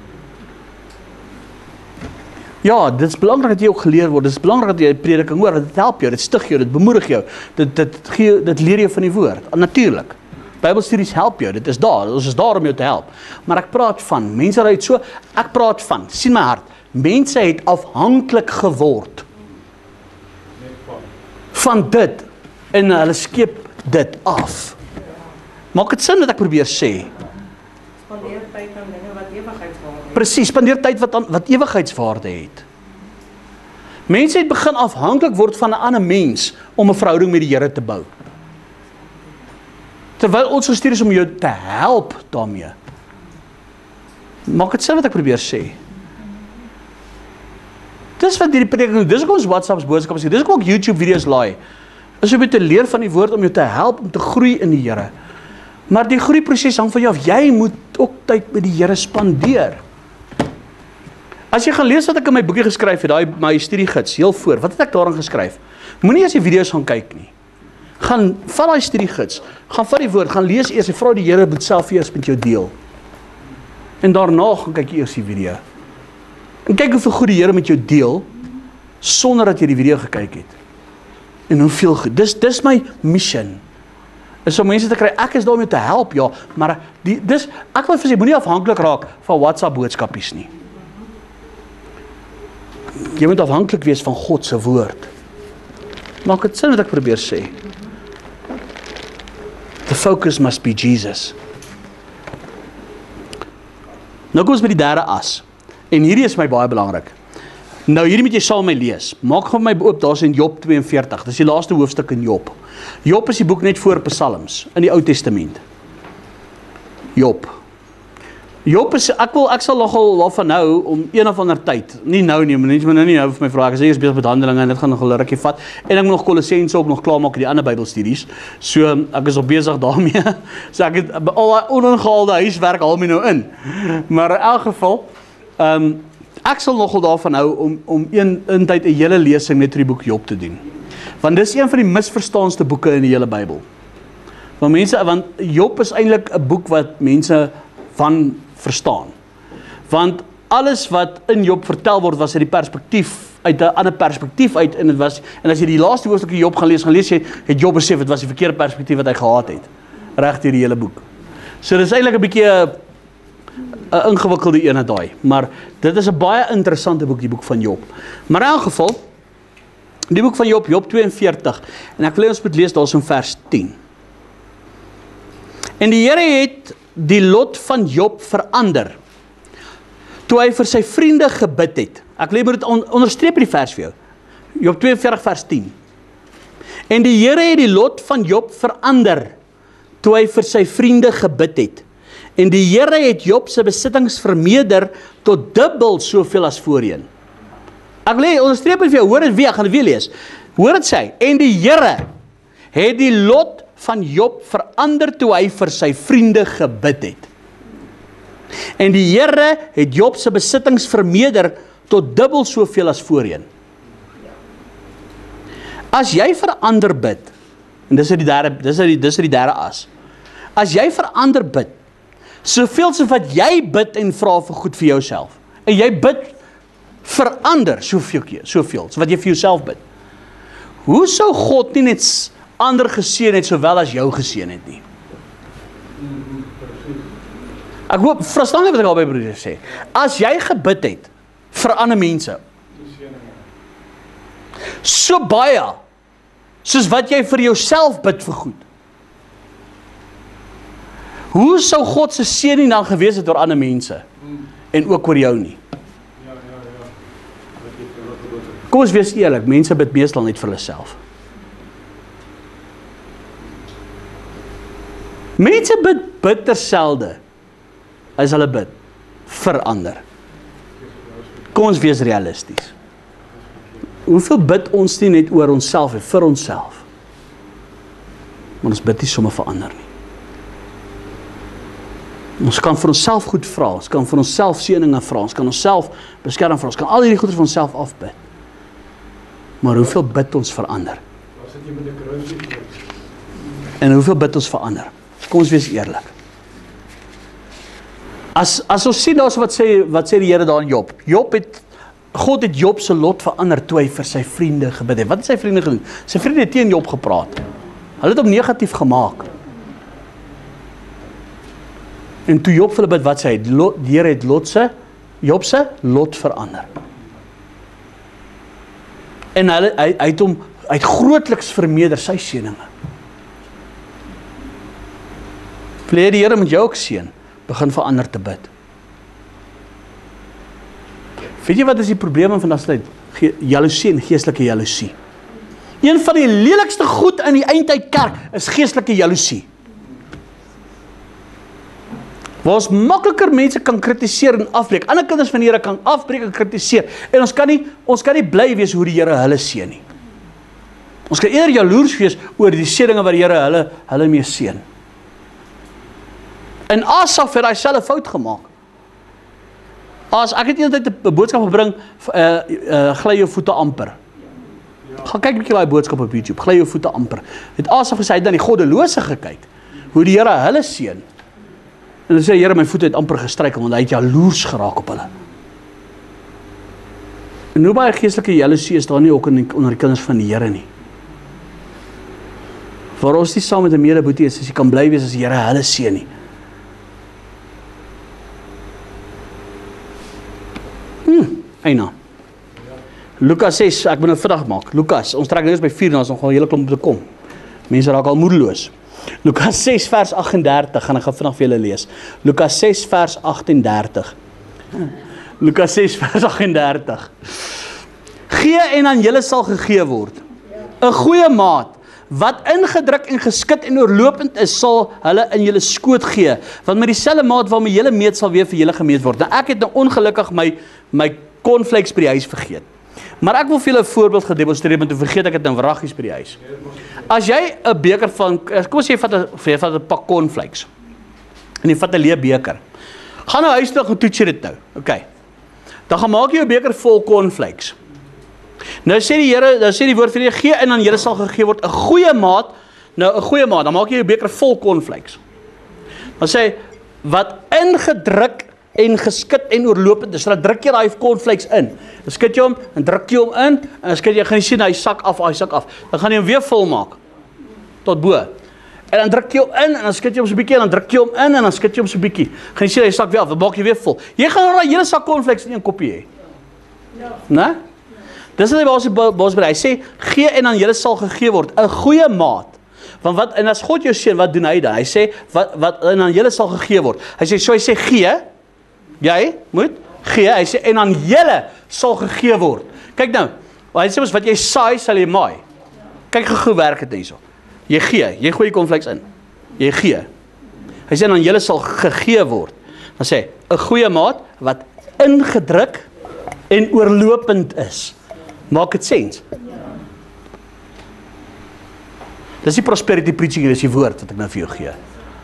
Ja, dit is belangrik dat jy ook geleer word. Dit is belangrik dat jy prediking hoor. Dit help jou, dit stig jou, dit bemoedig jou. Dit dit gee dit leer jou van die woord. Natuurlik. Bybelstudies help jou. Dit is daar. Ons is daar om jou te help. Maar ek praat van mense wat uit so ek praat van, sien my hart. Mense het afhanklik geword van dit en hulle skeep dit af. Maak dit sin wat ek probeer sê? Spandeer tyd aan dinge wat ewigheidswaarde het. Presies, spandeer tyd wat, aan, wat ewigheidswaarde het. Mense het begin afhanklik word van 'n ander mens om 'n verhouding met die Here te bou. Terwyl ons gestuur is om jou te help daarmee. Maak dit sin wat ek probeer sê? Dis wat hierdie prediking doen. Dis ook ons WhatsApps boodskappe sê. Dis ook ook YouTube video's laai. Is om jou te leer van die woord om jou te help om te groei in die Here. Maar die groeiproses hang van jou af. Jy moet ook tyd met die Here spandeer. As jy gaan lees wat ek in my boekie geskryf het, daai my studiegids, heel voor, wat het ek daarin geskryf? Moenie as jy video's gaan kyk nie. Gaan vat daai studiegids, gaan vat die woord, gaan lees eers en vra die Here moet self eers met jou deel. En daarna gaan kyk jy eers die video. En kyk hoeveel goed die Here met jou deel sonder dat jy die video gekyk het. En hoeveel goed. Dis dis my mission. Is om mense te kry, ek is daar om jou te help, ja, maar die, dis, ek wil vir sê, moenie afhanklik raak van WhatsApp boodskapies nie. Jy moet afhanklik wees van God se woord. Maak dit sin wat ek probeer sê? The focus must be Jesus. Nou kom ons by die derde as. En hierdie is my baie belangrik. Nou hierdie moet jy saam met my lees. Maak gou my oop, daar's in Job twee en veertig. Dis die laaste hoofstuk in Job. Job is die boek net voor Psalms in die Ou Testament. Job. Job is, ek wil, ek sal nogal waarvan nou, om een of ander tyd, nie nou nie, mense moet nou nie nou vir my vraag, ek is eers besig met Handelinge en dit gaan nog 'n rukkie vat, en ek moet nog Kolossense ook nog klaarmaak die ander Bybelstudies, so ek is al besig daarmee, so ek het al die oningehaalde huiswerk haal my nou in, maar in elk geval, um, ek sal nogal daarvan hou om, om een, een tyd 'n hele lesing net oor die boek Job te doen, want dis een van die misverstaanste boeke in die hele Bybel, want mense, want Job is eintlik 'n boek wat mense van verstaan. Want alles wat in Job vertel word was uit die perspektief, uit 'n ander perspektief uit, en dit was, en as jy die laaste hoofstuk van Job gaan lees, gaan lees jy, het Job besef, dit was die verkeerde perspektief wat hy gehad het, reg deur die hele boek. So dis eintlik 'n bietjie 'n ingewikkelde ene daai, maar dit is 'n baie interessante boek, die boek van Job. Maar in elk geval, die boek van Job, Job twee en veertig, en ek wil ons moet lees daarso in vers tien. En die Here het die lot van Job verander, toe hy vir sy vriende gebid het. Ek wil dit on, onderstreep die vers vir jou. Job twee en veertig vers tien. En die Here het die lot van Job verander, toe hy vir sy vriende gebid het. En die Here het Job se besittings vermeerder tot dubbel soveel as voorheen. Ek wil onderstreep vir jou, hoor dit weer, ek gaan dit weer lees. Hoor dit sê, en die Here het die lot van Job verander toe hy vir sy vriende gebid het. En die Here het Job se besittings vermeerder tot dubbel soveel as voorheen. As jy verander bid, en dis die derde, dis die, dis die derde as, as jy verander bid, soveel so wat jy bid en vra vir goed vir jouself, en jy bid verander soveel keer, soveel, so wat jy vir jouself bid, hoe sou God nie net ander geseën het, sowel as jou geseën het nie? Ek hoop, verstaan jy wat ek al by broeder sê? As jy gebid het, vir ander mense, so baie, soos wat jy vir jouself bid vir goed, hoe sou God se seëning dan gewees het oor ander mense, en ook oor jou nie? Kom ons wees eerlik, mense bid meestal net vir hulle self. Mense bid bitter selde as hulle bid vir ander. Kom ons wees realisties. Hoeveel bid ons nie net oor onsself en vir onsself? Maar ons bid nie sommer vir ander nie. Ons kan vir onsself goed vra, ons kan vir onsself seëninge vra, ons kan onsself beskerm vra, ons kan al hierdie goeie vir onsself afbid. Maar hoeveel bid ons vir ander? En hoeveel bid ons vir ander? Kom ons wees eerlik. As, as ons sien daar wat sê, wat sê die Here daar in Job. Job het, God het Job se lot verander toe hy vir sy vriende gebid het. Wat het sy vriende gedoen? Sy vriende het teen Job gepraat. Hulle het hom negatief gemaak. En toe Job vir hulle bid, wat sê hy? Die Here het lot se, Job se lot verander. En hy, hy, hy het hom Hy het grootliks vermeerder sy seëninge. Wil jy die Here met jou ook seën? Begin vir ander te bid. Weet jy wat is die probleem van vandag se tyd? Jaloesie en geestelike jaloesie. Een van die lelikste goed in die eindtyd kerk is geestelike jaloesie. Waar ons makliker mense kan kritiseer en afbreek. Ander kinders van die Here kan afbreek en kritiseer. En ons kan nie, ons kan nie bly wees hoe die Here hulle seën nie. Ons kan eerder jaloers wees oor die seëninge wat die Here hulle, hulle mee seën. En Asaf het hy self fout gemaak. As ek het eendag 'n boodskap gebring, uh, uh, gly jou voete amper. Gaan kyk 'n bietjie daai boodskap op YouTube, gly jou voete amper. Het Asaf gesê, hy het dan die goddelose gekyk, hoe die Here hulle seën. En hy sê, Here, my voete het amper gestruikel, want hy het jaloers geraak op hulle. En hoe baie geestelike jaloesie is daar nie ook in die, onder die kinders van die Here nie. Waar ons nie saam met 'n medeboetie is, as jy kan bly wees as die Here hulle seën nie. Hmm, eina. Lukas ses, ek moet nou vinnig maak. Lukas, ons trek nou eens by vier, en ons nog al 'n hele klomp te kom. Mense raak al moedeloos. Lukas ses vers agt en dertig, gaan ek gaan vinnig vir julle lees. Lukas ses vers agt en dertig. Lukas ses vers agt en dertig. Gee en aan julle sal gegee word. 'n Goeie maat, wat ingedruk en geskit en oorlopend is, sal hulle in julle skoot gee. Want met dieselfde maat waarmee julle meet, sal weer vir julle gemeet word. Nou ek het nou ongelukkig my, my cornflakes by die huis vergeet. Maar ek wil vir julle 'n voorbeeld gedemonstreer, want toe vergeet ek het nou wraggies by die huis. As jy 'n beker van, kom ons sê jy vat 'n jy vat 'n pak cornflakes. En jy vat 'n leë beker. Gaan nou huis toe en toets jy dit nou. OK. Dan gaan maak jy 'n beker vol cornflakes. Nou sê die Here, dan sê die woord vir julle, gee en aan julle sal gegee word 'n goeie maat. Nou 'n goeie maat, dan maak jy 'n beker vol cornflakes. Dan sê hy, wat ingedruk en geskit en oorlopend is, dan druk jy daai cornflakes in. Dan skit jy hom en druk jy hom in en dan skit jy, gaan jy sien hy sak af, hy sak af. Dan gaan jy hom weer vol maak tot bo. En dan druk jy hom in en dan skit jy hom so 'n bietjie en dan druk jy hom in en dan skit jy hom so 'n bietjie. Gaan jy sien hy sak weer af, dan maak jy weer vol. Jy gaan daai hele sak cornflakes in een koppie hê. Ja. Né? Dis wat hy baas by hy sê, gee en aan julle sal gegee word 'n goeie maat. Want wat, en as God jou seën, wat doen hy dan? Hy sê, wat, wat en aan julle sal gegee word. Hy sê, so hy sê, gee, jy moet gee, hy sê, en aan julle sal gegee word. Kyk nou, hy sê, wat jy saai, sal jy maai. Kyk hoe werk het hierso. Jy gee, jy gooi die cornflakes in. Jy gee. Hy sê, en aan julle sal gegee word. Dan sê, 'n goeie maat, wat ingedruk en oorlopend is. Maak dit sens? Dis die prosperity preaching, dis die woord wat ek nou vir jou gee.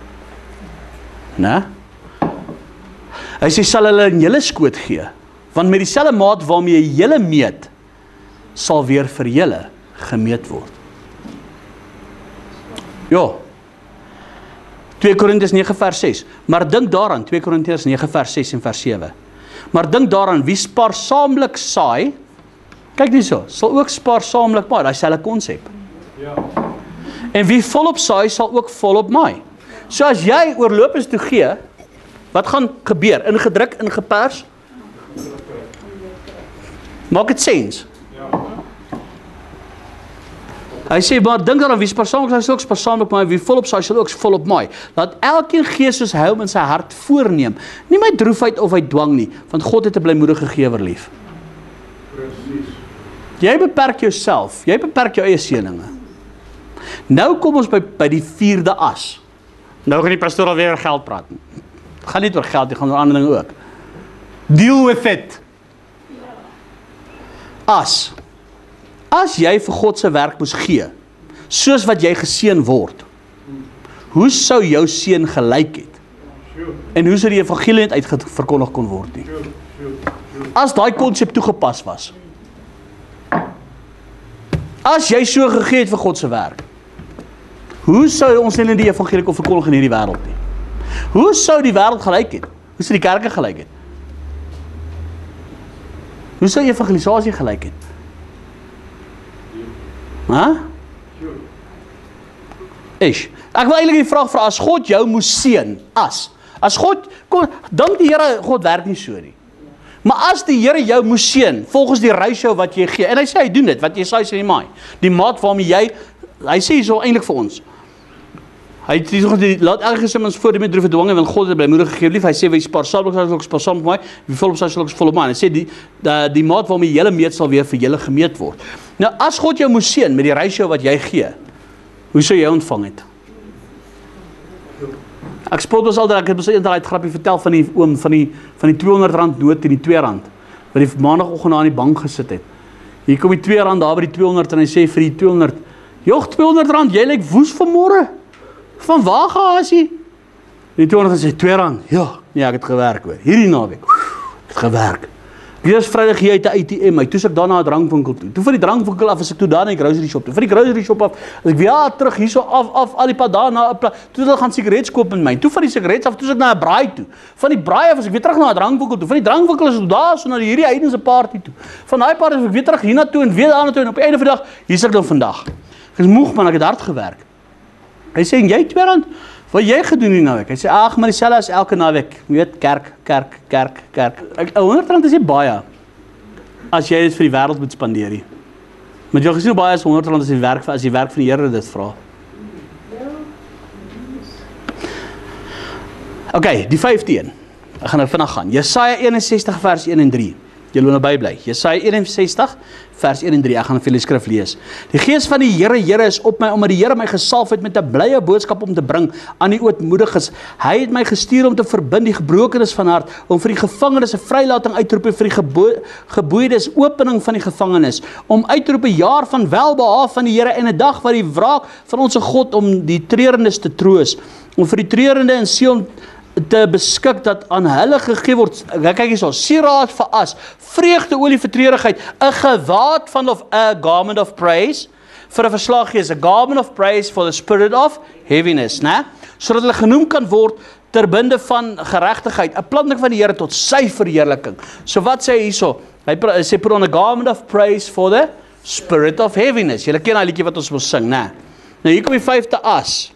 Né? Hy sê, sal hulle in julle skoot gee, want met dieselfde maat waarmee jy julle meet, sal weer vir julle gemeet word. Ja. twee Korintiërs nege vers ses. Maar dink daaraan, twee Korintiërs nege vers ses en vers sewe. Maar dink daaraan, wie spaarsaamlik saai, kyk nie so, sal ook spaarsaamlik maai, daai selfe konsep. Ja. En wie volop saai, sal ook volop maai. So as jy oorlopends toe gee, wat gaan gebeur? Ingedruk, ingepers? Maak dit sens? Ja. Hy sê, maar dink daaraan, wie spaarsaamlik sal ook spaarsaamlik maai, wie volop saai, sal ook volop maai. Laat elkeen gee soos hy hom in sy hart voorneem. Nie met droefheid of uit dwang nie, want God het 'n blymoedige gewer lief. Precies. Jy beperk jouself, jy beperk jou eie seëninge. Nou kom ons by, by die vierde as. Nou gaan die pastoor alweer geld praat. Het gaan nie oor geld, dit gaan oor ander dinge ook. Deal with it. As. As jy vir God se werk moes gee, soos wat jy geseën word, hoe sou jou seën gelyk het? En hoe sou die evangelie net uitverkondig kon word nie? As daai konsep toegepas was. As jy so gegee het vir God se werk, hoe sou ons nie die evangelie kon verkondig in hierdie wêreld nie? Hoe sou die wêreld gelyk het? Hoe sou die kerke gelyk het? Hoe sou evangelisasie gelyk het? Huh? Ish. Ek wil eintlik die vraag vra, as God jou moes seën, as, as God, kom, dink die Here, God werk nie so nie. Maar as die Here jou moes seën, volgens die ratio wat jy gee, en hy sê hy doen dit, wat jy sê in die maai, die maat waarmee jy, hy sê so eintlik vir ons, hy het die, laat elke gesin ons voor die met verdwange, want God het blymoedig gegee lief, hy sê, wie spaarsaam sal ek spaarsaam met my, wie volop sal ek volop my, hy sê, die, die, die maat waarmee jylle meet sal weer vir jylle gemeet word. Nou, as God jou moes seën met die ratio wat jy gee, hoe sou jy ontvang het? Ek spot ons altyd, ek het ons eendag uit grappie vertel van die oom, van die, van die tweehonderd rand noot en die twee rand, wat die maandagoggend aan die bank gesit het. Hier kom die twee rand daar by die tweehonderd en hy sê vir die tweehonderd, joh, tweehonderd rand, jy lyk woes vanmôre. Van waar gehaas jy? Die tweehonderd sê, twee rand, ja, nee, ek het gewerk hoor, hierdie naweek, ek het gewerk. Die is Vrydag hier uit die A T M, toe is ek daar na 'n drankwinkel toe. Toe van die drankwinkel af is ek toe daar na die grocery shop toe. Van die grocery shop af, as ek weer ja, terug hierso af af al die pad daar na 'n toe het hulle gaan sigarette koop met my. Toe van die sigarette af, toe is ek na 'n braai toe. Van die braai af is ek weer terug na 'n drankwinkel toe. Van die drankwinkel is ek daar so na die hierdie heidense party toe. Van daai party is ek weer terug hiernatoe en weer daarna toe en op die einde van die dag, hier is ek dan vandag. Ek is moeg man, ek het hard gewerk. Hy sê, jy twee rand, wat jy gedoen die naweek? Hy sê, ag, maar dieselfde as elke naweek. Jy weet, kerk, kerk, kerk, kerk. honderd rand is nie baie, as jy dit vir die wêreld moet spandeer nie. Maar jy gesien hoe baie is honderd rand as die werk, as die werk van die Here dit vra. Ok, die vyfde een. Ek gaan nou vinnig gaan. Jesaja eenensestig vers een en drie. Jy wil nou bybly. Jesaja eenensestig vers een en drie. Ek gaan vir julle skrif lees. Die gees van die Here, Here is op my, omdat die Here my gesalf het met 'n blye boodskap om te bring aan die ootmoediges. Hy het my gestuur om te verbind die gebrokenes van hart, om vir die gevangenes 'n vrylating uit te roep en vir die gebo geboeides opening van die gevangenes, om uit te roep 'n jaar van welbehaag van die Here en 'n dag wat die wraak van ons God om die treurendes te troos, om vir die treurende in Sion te beskik dat aan hulle gegee word, kyk hierso, sieraad vir as, vreugdeolie vir treurigheid, 'n gewaad van of 'n garment of praise, vir 'n verslag is 'n garment of praise for the spirit of heaviness, né? Sodat hulle genoem kan word ter binde van geregtigheid, 'n planting van die Here tot sy verheerliking. So wat sê hy hierso? Hy sê put on a garment of praise for the spirit of heaviness. Julle ken daai liedjie wat ons mos sing, né? Nou hier kom die vyfde as.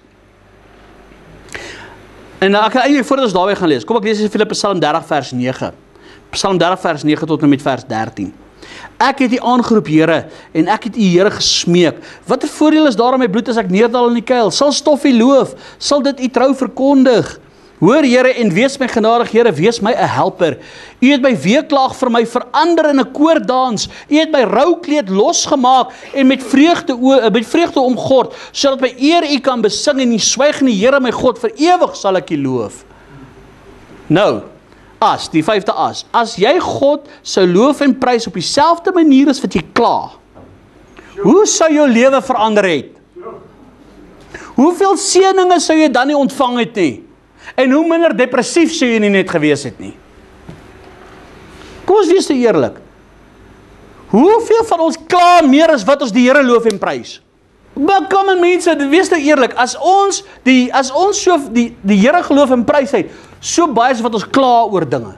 En ek kan eintlik voordat ons daarby gaan lees, kom ek lees vir Psalm dertig vers nege. Psalm dertig vers nege tot en met vers dertien. Ek het U aangeroep, Here, en ek het U, Here, gesmeek. Watter voordeel is daar aan my bloed as ek neerdal in die kuil? Sal stof U loof, sal dit U trou verkondig. Hoor, Here, en wees my genadig, Here, wees my 'n helper. U het my weeklaag vir my verander in 'n koordans. U het my roukleed losgemaak en met vreugde met vreugde omgord, sodat my eer U kan besing en die swygende Here my God vir ewig sal ek U loof. Nou, as, die vyfde as, as jy God sou loof en prys op dieselfde manier as wat jy kla, hoe sou jou lewe verander het? Hoeveel seëninge sou jy dan nie ontvang het nie? En hoe minder depressief sou jy nie net gewees het nie? Kom ons wees te eerlik. Hoeveel van ons kla meer as wat ons die Here loof en prys? Maar kom en mense, wees te eerlik, as ons die as ons so die die Here geloof en prys het, so baie as wat ons kla oor dinge.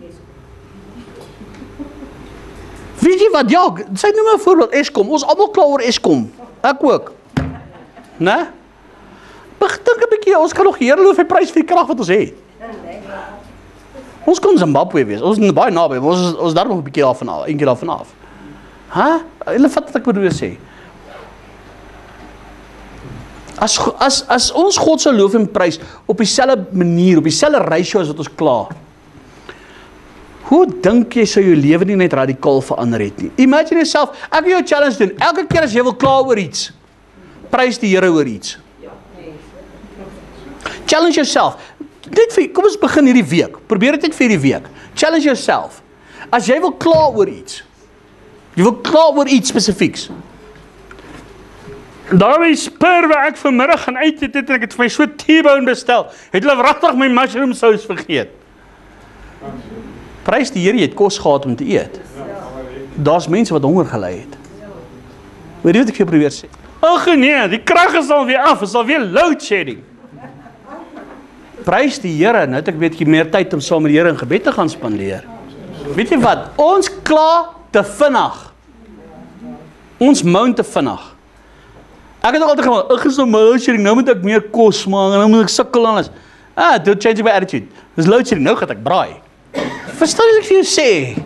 Weet jy wat? Ja, sê noem 'n voorbeeld, Eskom. Ons almal kla oor Eskom. Ek ook. Né? Maar dink 'n bietjie, ons kan nog die Here loof en prys vir die krag wat ons het. Ons kon Zimbabwe wees. Ons is baie naby. Ons is, ons daar nog 'n bietjie af en af, een keer af en af. Hæ? Hulle vat wat ek bedoel sê. As as as ons God se loof en prys op dieselfde manier, op dieselfde ratio as wat ons kla. Hoe dink jy sou jou lewe nie net radikaal verander het nie? Imagine yourself, ek wil jou challenge doen. Elke keer as jy wil kla oor iets, prys die Here oor iets. Challenge yourself. Net vir, kom ons begin hierdie week. Probeer dit net vir hierdie week. Challenge yourself. As jy wil kla oor iets, jy wil kla oor iets spesifieks. Daarby spur waar ek vanmiddag gaan uit het, en ek het vir my so T-bone bestel, het hulle wragtig my mushroom sous vergeet. Prys die Here, jy het kos gehad om te eet. Daar's mense wat honger gely het. Weet jy wat ek vir jou probeer sê? Ag nee, die krag is al weer af, is al weer load shedding. Prys die Here, nou het ek weet jy meer tyd om saam met die Here in gebed te gaan spandeer. Weet jy wat? Ons kla te vinnig. Ons moan te vinnig. Ek het altyd gewoon, ek is nou load shedding, nou moet ek meer kos maak, en nou moet ek sukkel alles. Ah, don't change my attitude. Dis load shedding, nou gaan ek braai. Verstaan jy wat ek vir jou sê?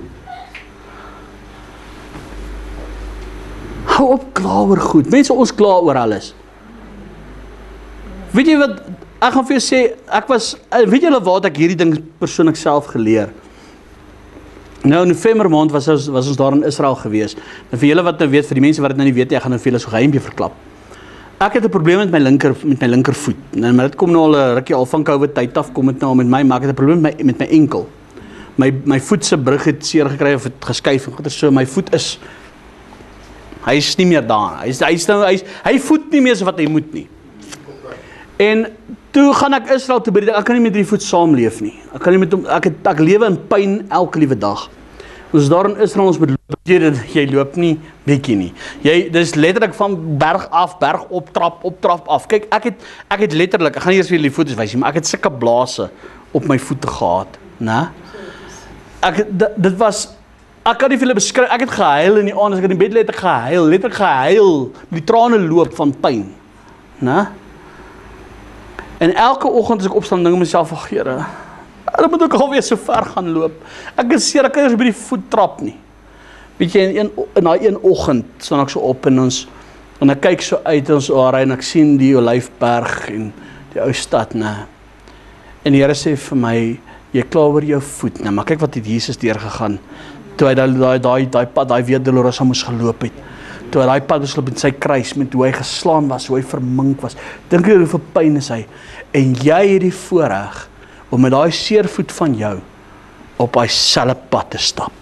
Hou op kla oor goed. Mense, ons kla oor alles. Weet jy wat, ek gaan vir jou sê, ek was, weet julle wat ek hierdie ding persoonlik self geleer? Nou, in November maand was ons, was ons daar in Israel gewees. En vir julle wat nou weet, vir die mense wat dit nou nie weet, ek gaan nou vir julle so geheimpie verklap. Ek het 'n probleem met my linker met my linkervoet. Nou, maar dit kom nou al 'n rukkie al van COVID tyd af, kom dit nou al met my, maar ek het 'n probleem met my, met my enkel. My my voet se brug het seer gekry of het geskuif en goeie so, my voet is hy is nie meer daar. Hy is hy is nou hy is, hy voet nie meer so wat hy moet nie. En toe gaan ek Israel toe by die, ek kan nie met die voet saamleef nie. Ek kan nie met hom, ek, het, ek lewe in pyn elke liewe dag. Ons daar in Israel, ons moet loop, jy, jy loop nie bietjie nie. Jy, dis letterlik van berg af, berg op, trap op, trap af. Kyk, ek het, ek het letterlik, ek gaan nie eers vir julle die foto's wys nie, maar ek het sulke blase op my voete gehad, né? Ek, dit was, ek kan nie vir julle beskryf, ek het gehuil in die aand, as ek in die bed lê, het ek gehuil, letterlik gehuil, die trane loop van pyn, né? En elke oggend as ek opstaan, dink ek myself, ag Here, dan moet ek alweer so ver gaan loop. Ek is seer, ek kan eers by die voet trap nie. Weet jy, in, een, in daai een oggend staan ek so op en ons, en ek kyk so uit ons oor en ek sien die Olyfberg en die ou stad, né? En die Here sê vir my, jy kla oor jou voet, né? Maar kyk wat het Jesus deurgegaan, toe hy daai daai daai pad, daai Via Dolorosa moes geloop het. Toe hy daai pad moes loop met sy kruis, met hoe hy geslaan was, hoe hy vermink was. Dink jy hoeveel pyn is hy? En jy het die voorreg om met daai seervoet van jou op daai selfe pad te stap.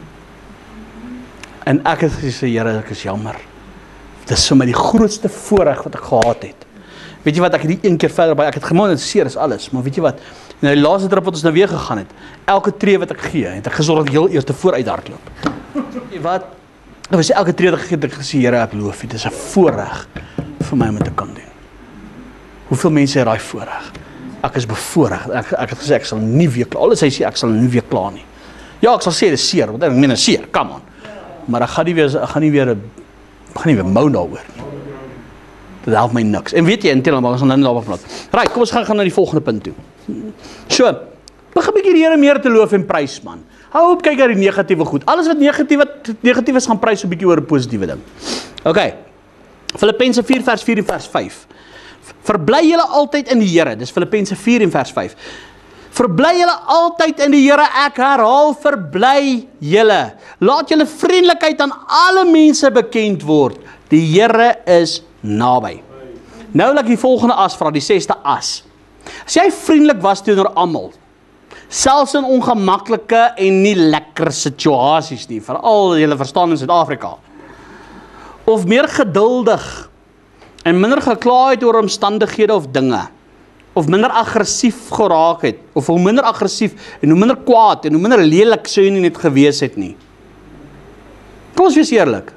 En ek het gesê, Here, ek is jammer. Dit is vir my die grootste voorreg wat ek gehad het. Weet jy wat, ek het nie een keer verder by, ek het gemaak, dit seer is alles, maar weet jy wat, en die laaste trip wat ons nou weer gegaan het, elke tree wat ek gee, het ek gesorg dat ek heel eers te vooruit hardloop. Weet jy wat, ek was elke tree wat ek gegee, het ek gesê, Here, ek loof U, dit is 'n voorreg vir my om te kan doen. Hoeveel mense het daai voorreg? Ek is bevoorreg, ek, ek het gesê, ek sal nie weer kla, alles hy sê, ek sal nie weer kla nie. Ja, ek sal sê, dit is seer, want ek meen, is seer, come on. Maar ek gaan nie weer, ek gaan nie weer, ek gaan nie weer mou daaroor nie. Dit help my niks. En weet jy, intel, maar ons gaan nou daarop praat. Right, kom ons gaan, gaan na die volgende punt toe. So, begin bietjie die Here meer te loof en prys, man. Hou op, kyk na die negatiewe goed. Alles wat negatief, wat negatief is, gaan prys so 'n bietjie oor 'n positiewe ding. OK. Filippense vier vers vier en vers vyf. Verbly julle altyd in die Here. Dis Filippense vier en vers vyf. Verbly julle altyd in die Here, ek herhaal, verbly julle. Laat julle vriendelikheid aan alle mense bekend word. Die Here is naby. Nou wil ek die volgende as vra, die sesde as. As jy vriendelik was teenoor almal, selfs in ongemaklike en nie lekker situasies nie, veral julle verstaan in Suid-Afrika, of meer geduldig en minder gekla het oor omstandighede of dinge, of minder aggressief geraak het, of hoe minder aggressief en hoe minder kwaad en hoe minder lelik sou jy nie net gewees het nie. Kom ons wees eerlik.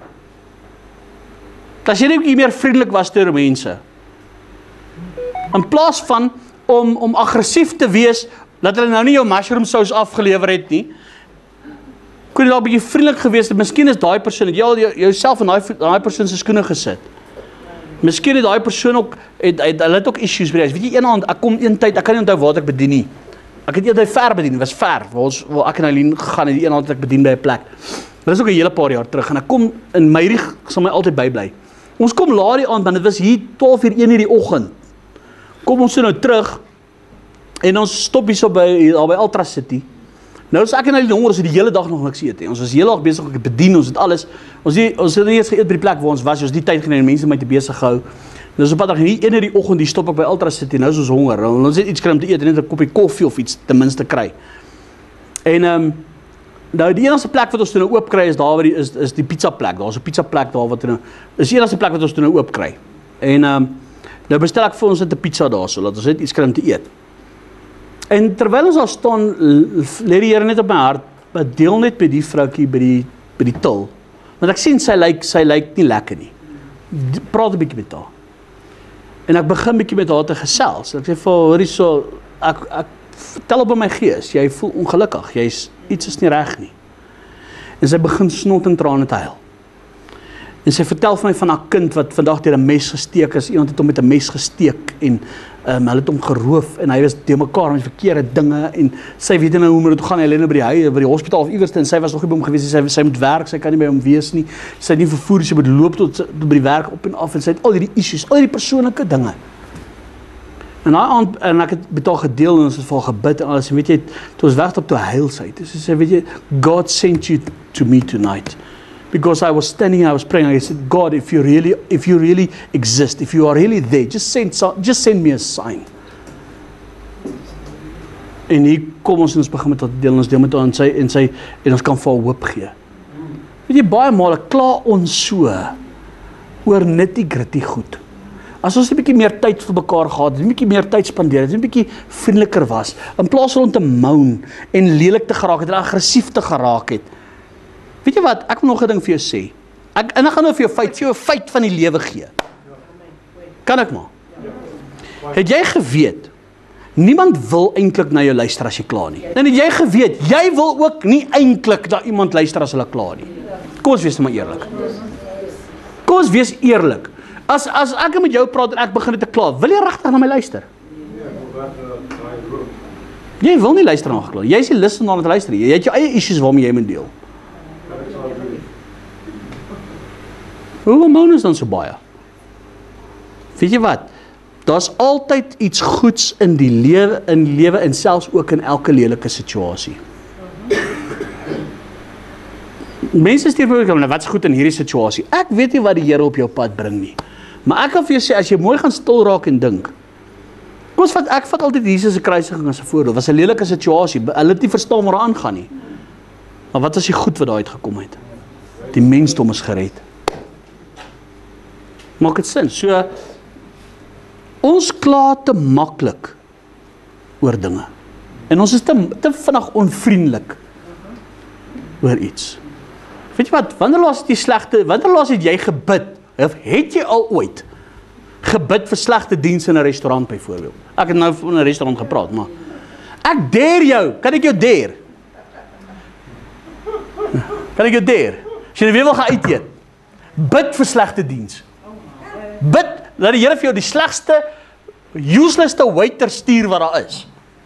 As jy nie meer vriendelik was teenoor mense, in plaas van om, om aggressief te wees, dat hulle nou nie jou mushroom sauce afgelewer het nie, kon jy daar 'n bietjie vriendelik gewees het, miskien is daai persoon, het jy al jou, jouself in daai, daai persoon se skoene gesit. Miskien het daai persoon ook, het, het, hulle het ook issues by huis. Weet jy, een aand, ek kom een tyd, ek kan nie onthou waar ek bedien nie. Ek het eendag ver bedien, dit was ver, waar, ons, waar ek en Eileen gegaan het, die een aand het ek bedien by 'n plek. Dit is ook 'n hele paar jaar terug, en ek kom, in Meirig, sal my altyd bybly. Ons kom laat die aand, want dit was hier twaalf uur een uur die oggend. Kom ons so nou terug, en ons stop hier so by, daar by Ultra City. Nou is ek en Eileen honger, ons het die hele dag nog niks eet. Ons was die hele dag besig om te bedien, ons het alles, ons het, ons het nie eens geëet by die plek waar ons was, ons die tyd geneem, mense my te besig gehou. Nou is op pad, hier een uur die oggend, die stop ek by Ultra City, nou is ons honger, nou, ons het iets kry om te eet, net 'n koppie koffie of iets ten minste kry. En, um, nou die enigste plek wat ons toe nou oop kry, is daar waar die, is, is die pizza plek, daar is 'n pizza plek daar wat nou, is die enigste plek wat ons toe nou oop kry. En, um, nou bestel ek vir ons net 'n pizza daar, so dat ons net iets kry om te eet. En terwyl ons daar staan, lê die Here net op my hart, maar deel net by die vroukie by die by die til. Want ek sien sy lyk sy lyk nie lekker nie. Praat 'n bietjie met haar. En ek begin bietjie met haar te gesels. Ek sê vir haar, hoorie so, ek ek tel op in my gees, jy voel ongelukkig, jy's iets is nie reg nie. En sy begin snot en trane te huil. En sy vertel vir my van haar kind wat vandag deur 'n mes gesteek is. Iemand het hom met 'n mes gesteek en um, hulle het hom geroof en hy was deur mekaar met verkeerde dinge en sy weet nie nou hoe moet dit gaan, hy lê nou by die huis, by die hospitaal of iewers en sy was nog nie by hom gewees, sy, sy moet werk, sy kan nie by hom wees nie, sy het nie vervoer, sy moet loop tot, tot by die werk op en af en sy het al hierdie issues, al hierdie persoonlike dinge. En daai aand, en ek het met haar gedeel en ons het vir haar gebid en alles, en weet jy, toe ons weg op toe huil sy, toe sy sê, weet jy, God sent you to me tonight. Because I was standing, I was praying, I said, God, if you really, if you really exist, if you are really there, just send, just send me a sign. En hier kom ons en ons begin met wat deel, ons deel met haar en sy, en sy, en ons kan vir haar hoop gee. Weet jy, baie male kla ons so, oor nitty-gritty goed. As ons 'n bietjie meer tyd vir mekaar gehad het, 'n bietjie meer tyd spandeer het, 'n bietjie vriendeliker was, in plaas van om te moan en lelik te geraak het en aggressief te geraak het. Weet jy wat, ek wil nog 'n ding vir jou sê. Ek en ek gaan nou vir jou feit, vir jou 'n feit van die lewe gee. Kan ek maar? Het jy geweet, niemand wil eintlik na jou luister as jy kla nie. En het jy geweet, jy wil ook nie eintlik na iemand luister as hulle kla nie. Kom ons wees nou maar eerlik. Kom ons wees eerlik. As, as ek met jou praat en ek begin te kla, wil jy regtig na my luister? Jy wil nie luister na my gekla. Jy is nie lus om na te luister. Jy het jou eie issues waarmee jy moet deel. Hoekom moan ons dan so baie? Weet jy wat? Daar's altyd iets goeds in die lewe, in lewe en selfs ook in elke lelike situasie. Mense stuur vir my, wat's goed in hierdie situasie? Ek weet nie wat die Here op jou pad bring nie. Maar ek kan vir jou sê, as jy mooi gaan stil raak en dink, kom ons vat, ek vat altyd Jesus se kruisiging as 'n voorbeeld, was 'n lelike situasie, hulle het nie verstaan waar aan gaan nie. Maar wat was die goed wat daar uitgekom het? Die mensdom is gered. Maak dit sin? So, ons kla te maklik oor dinge. En ons is te, te vinnig onvriendelik oor iets. Weet jy wat, wanneer laas het jy slegte, wanneer laas het jy gebid, of het jy al ooit gebid vir slegte diens in 'n restaurant byvoorbeeld? Ek het nou van 'n restaurant gepraat, maar ek dare jou, kan ek jou dare? Kan ek jou dare? As jy weer wil gaan uit eet, bid vir slegte diens. Bid, dat die Here vir jou die slegste, uselessste waiter stuur wat daar is.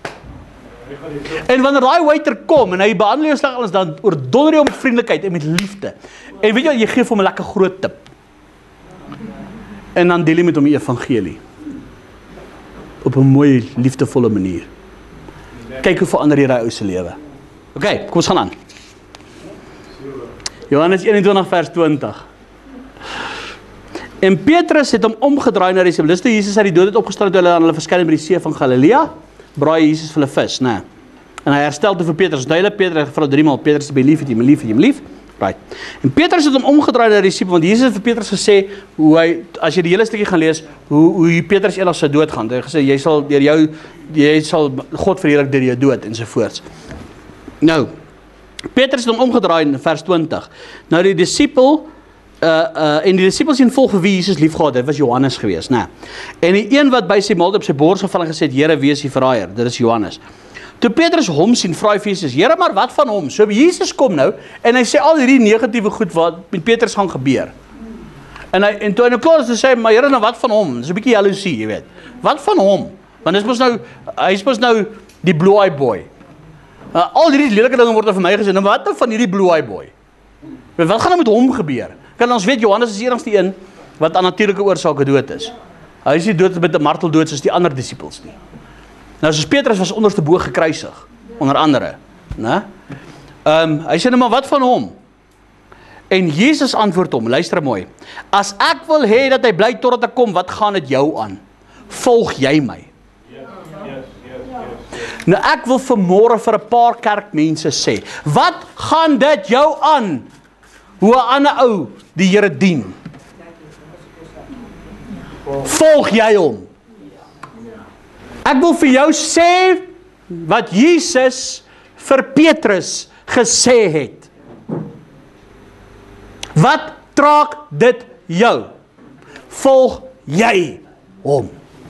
En wanneer daai waiter kom en hy behandel jou sleg alles, dan oordonder jy hom met vriendelikheid en met liefde. En weet jy, jy gee vir hom 'n lekker groot tip. En dan deel jy met hom die evangelie. Op 'n mooi, liefdevolle manier. Kyk hoe verander jy daai ou se lewe. OK, kom ons gaan aan. Johannes eenentwintig vers twintig. En Petrus het hom omgedraai na die disipels. Toe Jesus uit die dood het opgestaan, toe hulle aan hulle verskyn by die see van Galilea, braai Jesus vir hulle vis, né? En hy herstel toe vir Petrus, nou hulle Petrus gevra drie maal, Petrus het by lief het jy, my lief het jy, my lief. Right. En Petrus het hom omgedraai na die disipel, want Jesus het vir Petrus gesê hoe hy, as jy die hele stukkie gaan lees, hoe hoe Petrus eendag sou doodgaan. Hy het gesê jy sal deur jou jy sal God verheerlik deur jou dood ensovoorts. Nou, Petrus het hom omgedraai in vers twintig. Nou die disipel Uh, uh, en die disipels het volg vir wie Jesus liefgehad het, dit was Johannes geweest, né? En die een wat by sy maaltyd op sy bors geval en gesê het, Here, wie is die verraaier? Dit is Johannes. Toe Petrus hom sien, vra hy vir Jesus, Here, maar wat van hom? So Jesus kom nou en hy sê al hierdie negatiewe goed wat met Petrus gaan gebeur. En hy en toe hy nou klaar is, sê hy, maar Here, nou wat van hom? Dis 'n bietjie jaloesie, jy weet. Wat van hom? Want dis mos nou hy is mos nou die blue eye boy. Uh, al hierdie lelike dinge word vir my gesê. Nou wat nou van hierdie blue eye boy? Wat gaan nou met hom gebeur? Kan ons weet, Johannes is die enigste een wat aan natuurlike oorsake dood is. Hy is nie dood met 'n marteldood soos die ander disipels nie. Nou, soos Petrus was onderste bo gekruisig, onder andere. Né? Um, hy sê nou maar, wat van hom? En Jesus antwoord hom, luister mooi. As ek wil hê dat hy bly totdat ek kom, wat gaan dit jou aan? Volg jy my? Yes, yes, yes, yes. Nou, ek wil vanmôre vir 'n paar kerkmense sê, wat gaan dit jou aan? Hoe 'n ander ou die Here dien. Volg jy hom? Ek wil vir jou sê wat Jesus vir Petrus gesê het. Wat traak dit jou? Volg jy hom?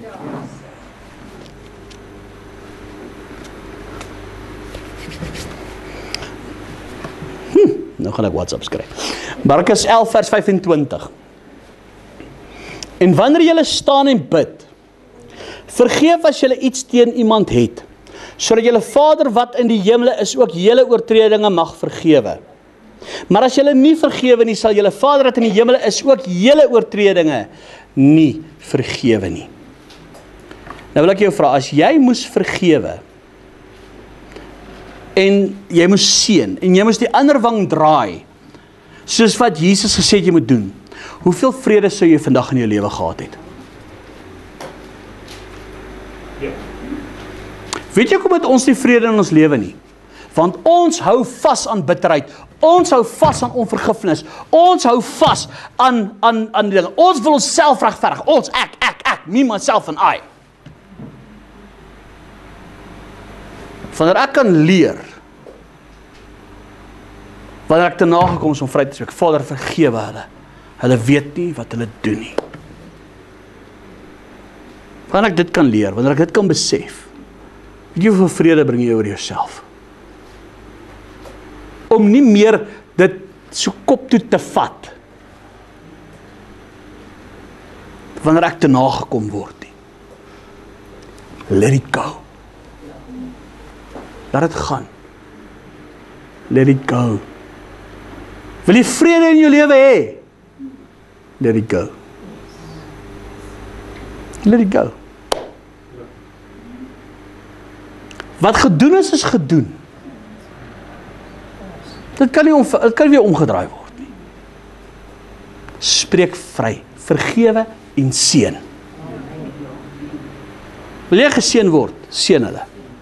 Hm, nou gaan ek WhatsApp skryf. Markus elf vers vyf en twintig. En wanneer julle staan en bid, Vergeef as julle iets teen iemand het, sodat julle Vader wat in die hemele is ook julle oortredinge mag vergewe. Maar as julle nie vergewe nie, sal julle Vader wat in die hemele is ook julle oortredinge nie vergewe nie. Nou wil ek jou vra, as jy moes vergewe, en jy moes seën, en jy moes die ander wang draai, soos wat Jesus gesê het jy moet doen, hoeveel vrede sou jy vandag in jou lewe gehad het? Ja. Weet jy hoekom het ons nie vrede in ons lewe nie? Want ons hou vas aan bitterheid, ons hou vas aan onvergifnis, ons hou vas aan, aan, aan die dinge, ons wil ons self regverdig, ons, ek, ek, ek, me, myself en I. Wanneer ek kan leer, wanneer ek te nagekom is om vry te spreek, Vader vergewe hulle, hulle weet nie wat hulle doen nie. Wanneer ek dit kan leer, wanneer ek dit kan besef, weet jy hoeveel vrede bring jy oor jouself? Om nie meer dit so kop toe te vat, wanneer ek te nagekom word nie. Let it go. Laat het gaan. Let it go. Wil jy vrede in jou lewe hê? Let it go. Let it go. Wat gedoen is, is gedoen. Dit kan nie, om, dit kan nie weer omgedraai word nie. Spreek vry, vergewe en seën. Wil jy geseën word? Seën hulle.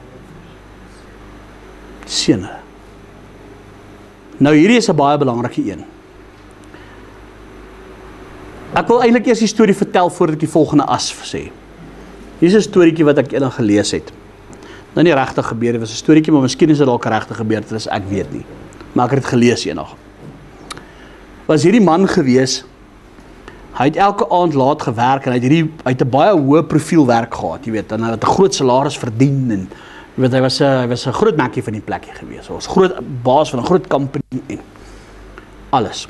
Seën hulle. Nou hierdie is 'n baie belangrike een. Ek wil eintlik eers die storie vertel voordat ek die volgende as sê. Hier is 'n storieetjie wat ek eendag gelees het. Nou nie regtig gebeur, dit was 'n storieetjie, maar miskien is dit dalk regtig gebeur, dit is ek weet nie. Maar ek het dit gelees eendag. Was hierdie man gewees, hy het elke aand laat gewerk en hy het hierdie hy het 'n baie hoë profiel werk gehad, jy weet, en hy het 'n groot salaris verdien en jy weet, hy was 'n hy was 'n groot makkie van die plekkie gewees. Hy was groot baas van 'n groot company en alles.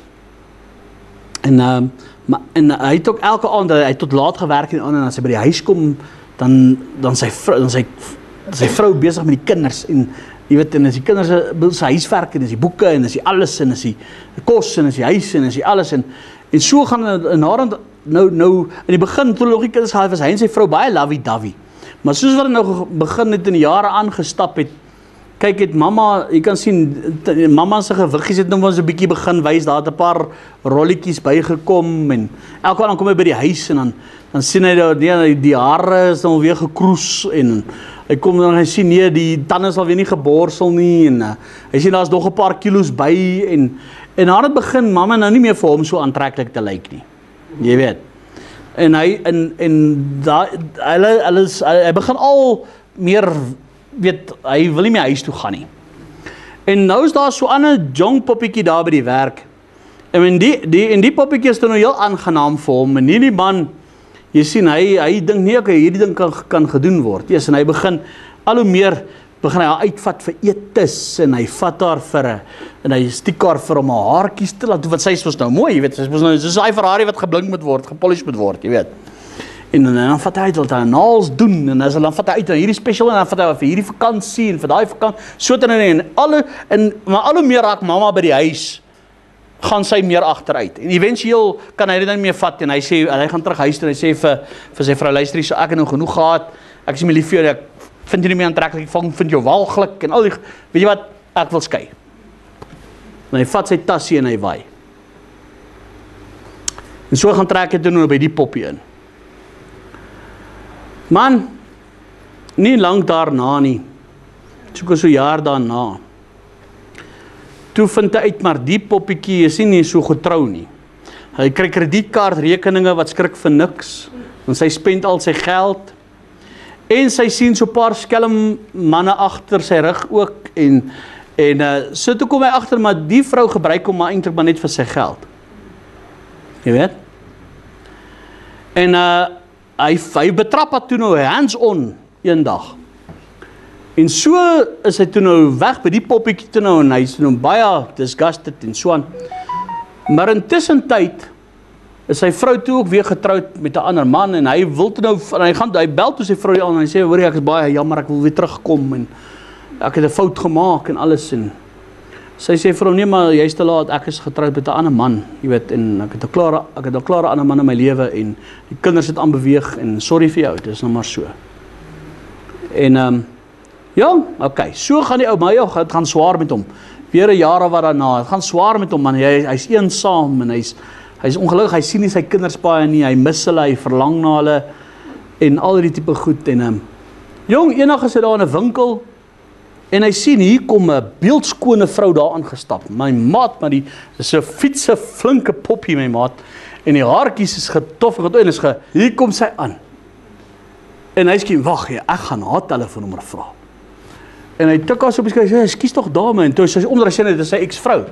En ehm maar en hy het ook elke aand hy het tot laat gewerk en aan en as hy by die huis kom, dan dan sy vrou dan sy sy vrou besig met die kinders en jy weet, en as die kinders sy huiswerk en as die boeke en as die alles en as die kos en as die huis en as die alles en en so gaan en naderhand nou nou in die begin toe nog die kinders gehad was hy en sy vrou baie lovey-dovey. Maar soos wat hy nou begin het in die jare aangestap het, kyk het mamma, jy kan sien, mamma se gewiggies het nou wel so 'n bietjie begin wys, daar het 'n paar rolletjies bygekom en elke aand kom hy by die huis en dan dan sien hy dat die, die hare is dan weer gekroes en hy kom dan hy sien nee, die tande is al weer nie geborsel nie en uh, hy sien daar's nog 'n paar kilos by en en daar het begin mamma nou nie meer vir hom so aantreklik te lyk nie. Jy weet. En hy en en daai hulle hulle hy begin al meer weet hy wil nie meer huis toe gaan nie. En nou is daar so 'n ander jong poppietjie daar by die werk. En in die die en die poppietjie is dan nou heel aangenaam vir hom en hierdie man jy sien hy hy dink nee okay hierdie ding kan kan gedoen word. Ja, en hy begin al hoe meer begin hy haar uitvat vir etes en hy vat haar vir 'n en hy stiek haar vir om haar haartjies te laat wat sy is mos nou mooi, jy weet, sy is mos nou soos hy Ferrari wat geblink moet word, gepolish moet word, jy weet. En, en dan vat hy uit wat hy naals doen en as hy dan vat hy uit en hierdie special en dan vat hy vir hierdie vakansie en vir daai vakansie, so dan en alle en maar al hoe meer raak mamma by die huis gaan sy meer agteruit. En éventueel kan hy dit dan meer vat en hy sê hy gaan terug huis toe en hy sê vir vir sy vrou luister hier so ek het nou genoeg gehad. Ek is my lief vir jou, ek vind jy nie meer aantreklik, ek vind jou walglik en al die weet jy wat, ek wil skei. En hy vat sy tassie en hy waai. En so gaan trek hy toe nou by die poppie in. Man, nie lank daarna nie. Soek so 'n jaar daarna. Toe vind hy uit maar die poppietjie is nie so getrou nie. Hy kry kredietkaartrekeninge wat skrik vir niks. En sy spend al sy geld. En sy sien so 'n paar skelm manne agter sy rug ook en en uh, so toe kom hy agter maar die vrou gebruik hom maar eintlik maar net vir sy geld. Jy weet? En uh, hy hy betrap haar toe nou hands on eendag. En so is hy toe nou weg by die poppietjie toe nou en hy is nou baie disgusted en so aan. Maar intussen tyd is sy vrou toe ook weer getroud met 'n ander man en hy wil toe nou en hy gaan hy bel toe sy vrou aan en hy sê hoor ek is baie jammer, ek wil weer terugkom en ek het 'n fout gemaak en alles en sy sê vir hom nee maar jy's te laat, ek is getroud met 'n ander man, jy weet en ek het 'n klare ek het 'n klare ander man in my lewe en die kinders het aanbeweeg en sorry vir jou, dit is nou maar so. En ehm um, ja, okay, so gaan die ou my ou dit gaan swaar met hom. Weer 'n jare wat daarna, dit gaan swaar met hom man, hy hy's eensaam en hy's hy's ongelukkig, hy sien nie sy kinders baie nie, hy mis hulle, hy verlang na hulle en al die tipe goed en ehm um, jong, eendag is hy daar in 'n winkel en hy sien hier kom 'n beeldskone vrou daar aangestap. My maat, maar die is 'n fietsse flinke poppie my maat en die haartjies is getof en en is ge hier kom sy aan. En hy sê wag, ek gaan haar telefoonnommer vra. En hy tik haar so op die skyn, hy sê ekskuus tog dame en toe sy onder sy net is sy eksvrou.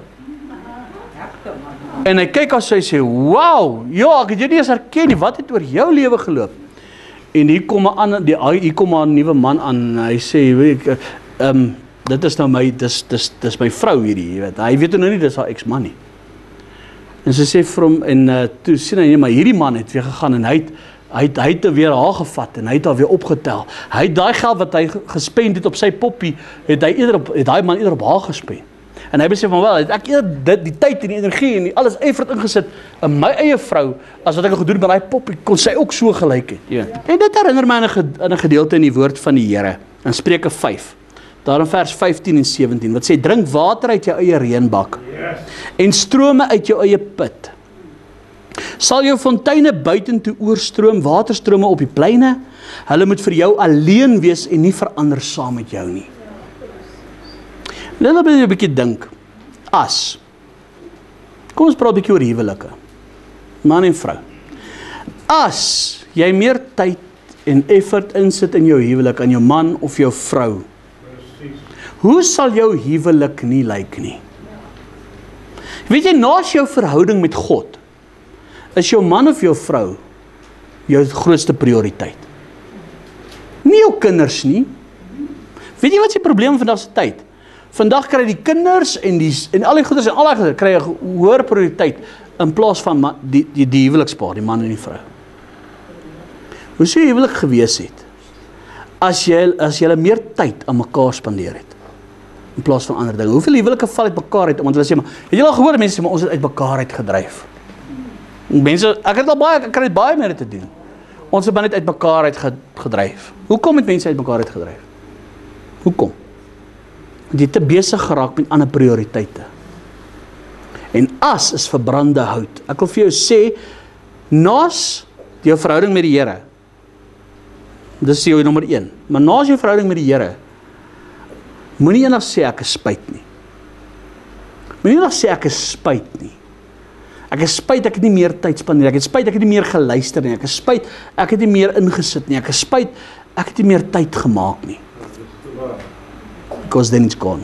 En hy kyk as hy sê, wow, ja, ek het jou nie eens herken nie, wat het oor jou lewe geloop? En hier kom 'n ander, die hier kom 'n nuwe man aan, hy sê, weet ek, ehm, um, dit is nou my, dis, dis, dis my vrou hierdie, jy weet, hy weet nou nie, dis haar ex-man nie. En sy sê vir hom, en uh, toe sien hy, nee, maar hierdie man het weer gegaan, en hy het, hy het, hy het weer haar gevat, en hy het haar weer opgetel. Hy het daai geld wat hy gespend het op sy poppie, het hy eerder op, het daai man eerder op haar gespend. En hy besef van wel, het ek eerder dit, die tyd en die energie en die alles effort ingesit in my eie vrou, as wat ek gedoen met daai poppie, kon sy ook so gelyk het. Ja. En dit herinner my aan 'n gedeelte in die woord van die Here, in Spreuke vyf, daar in vers vyftien en sewentien, wat sê, drink water uit jou eie reënbak, yes. En strome uit jou eie put. Sal jou fonteine buitentoe oorstroom, waterstrome op die pleine, hulle moet vir jou alleen wees en nie verander saam met jou nie. Net wil jy 'n bietjie dink, as, kom ons praat 'n bietjie oor huwelike, man en vrou, as jy meer tyd en effort insit in jou huwelik, aan jou man of jou vrou, hoe sal jou huwelik nie lyk nie? Weet jy, naas jou verhouding met God, is jou man of jou vrou jou grootste prioriteit. Nie jou kinders nie. Weet jy wat is die probleem vandag se tyd? Vandag kry die kinders en die en al die goeders en al die goeders kry 'n hoër prioriteit in plaas van ma, die die die huwelikspaar, die man en die vrou. Hoe sou jy huwelik gewees het as jy as jy meer tyd aan mekaar spandeer het in plaas van ander dinge? Hoeveel huwelike val uit mekaar uit omdat hulle sê maar het jy al gehoor mense sê maar ons het uit mekaar uit gedryf. Mense, ek het al baie ek het baie meer te doen. Ons het net uit mekaar uit gedryf. Hoekom het mense uit mekaar uit gedryf? Hoekom? Want jy het te besig geraak met ander prioriteite. En as is verbrande hout. Ek wil vir jou sê, naas jou verhouding met die Here, dis jou nommer een, maar naas jou verhouding met die Here, moenie eendag sê ek is spyt nie. Moenie eendag sê ek is spyt nie. Ek is spyt ek het nie meer tyd spandeer, ek het spyt ek het nie meer geluister nie, ek is spyt ek het nie meer ingesit nie, ek is spyt ek het nie meer tyd gemaak nie. Because then it's gone.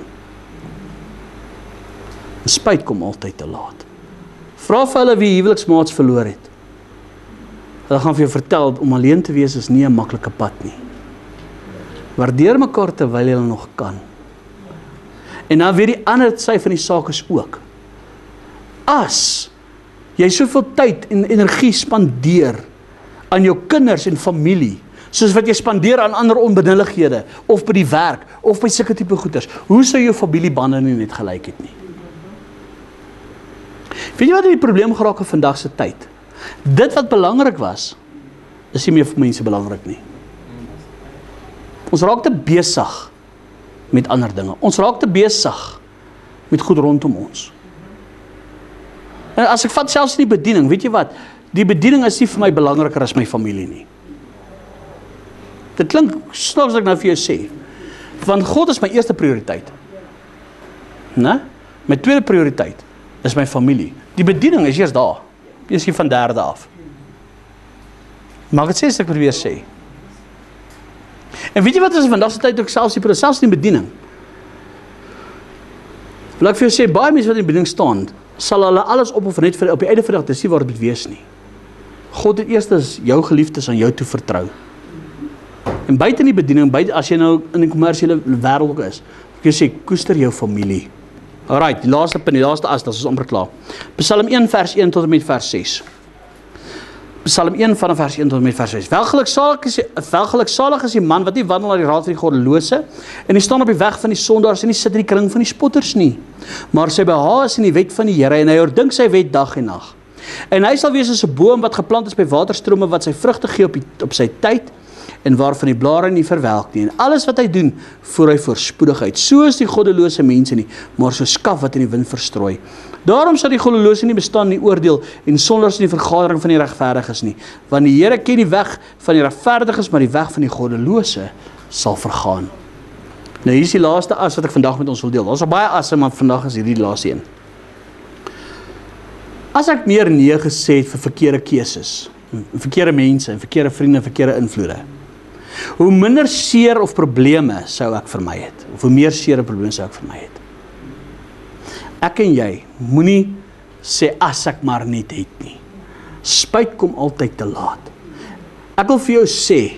En spyt kom altyd te laat. Vra vir hulle wie huweliksmaats verloor het. Hulle gaan vir jou vertel, om alleen te wees is nie 'n maklike pad nie. Waardeer mekaar terwyl jy nog kan. En dan weer die ander sy van die saak is ook, as jy soveel tyd en energie spandeer aan jou kinders en familie, soos wat jy spandeer aan ander onbenullighede, of by die werk, of by sulke tipe goeders, hoe sou jou familiebande nie net gelyk het nie? Weet jy wat die probleem geraak het vandag se tyd? Dit wat belangrik was, is nie meer vir mense belangrik nie. Ons raak te besig met ander dinge. Ons raak te besig met goed rondom ons. En as ek vat selfs die bediening, weet jy wat? Die bediening is nie vir my belangriker as my familie nie. Dit klink snaaks as ek nou vir jou sê. Want God is my eerste prioriteit. Né? My tweede prioriteit is my familie. Die bediening is eers daar. Eers hier van derde af. Maar ek het sê, as ek probeer sê. En weet jy wat is in vandag se tyd ook selfs die selfs die bediening? Wil ek vir jou sê, baie mense wat in die bediening staan, sal hulle alles op of net vir, op die einde van die dag, dis nie waar dit moet wees nie. God het eers as jou geliefdes aan jou toe vertrou. En buite in die bediening, buite, as jy nou in die kommersiële wêreld is, ek jy sê, koester jou familie. Alright, die laaste punt, die laaste as, dat is amper klaar. Psalm een vers een tot en met vers ses. Psalm een van vers een tot met vers vyf. Welgeluksalig is, welgeluksalig is die man wat nie wandel na die raad van die goddelose, en nie staan op die weg van die sondaars, en nie sit in die kring van die spotters nie. Maar sy behaag is in die wet van die Here, en hy oordink sy wet dag en nag. En hy sal wees as 'n boom wat geplant is by waterstrome, wat sy vrugte gee op, die, op sy tyd, en waarvan die blare nie verwelk nie. En alles wat hy doen, voer hy voorspoedig uit. So is die goddelose mense nie, maar so skaf wat in die wind verstrooi. Daarom sal die goddelose nie bestaan in die oordeel, en sondaars in die vergadering van die regverdiges nie. Want die Here ken die weg van die regverdiges, maar die weg van die goddelose sal vergaan. Nou hier is die laaste as wat ek vandag met ons wil deel. Daar's al baie asse, maar vandag is hierdie die laaste een. As ek meer nee gesê het vir verkeerde keuses, verkeerde mense, verkeerde vriende, verkeerde invloede, hoe minder seer of probleme sou ek vermy het, of hoe meer seer en probleme sou ek vermy het. Ek en jy, moenie sê as ek maar net het nie. Spyt kom altyd te laat. Ek wil vir jou sê,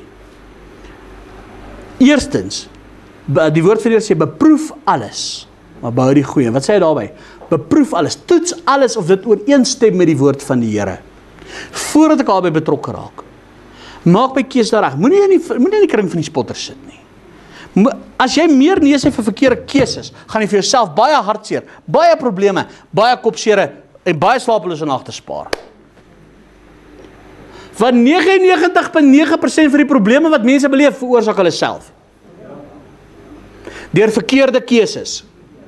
eerstens, die woord van die Here sê, beproef alles, maar behou die goeie. Wat sê hy daarby? Beproef alles, toets alles of dit ooreenstem met die woord van die Here, voordat ek daarby betrokke raak. Maak my keuse daar reg. Moenie in die, moenie in die kring van die spotters sit nie. As jy meer nee sê vir verkeerde keuses, gaan jy vir jouself baie hartseer, baie probleme, baie kopseere en baie slapelose nagte spaar. Want negenennegentig komma nege persent van die probleme wat mense beleef, veroorsaak hulle self. Deur verkeerde keuses.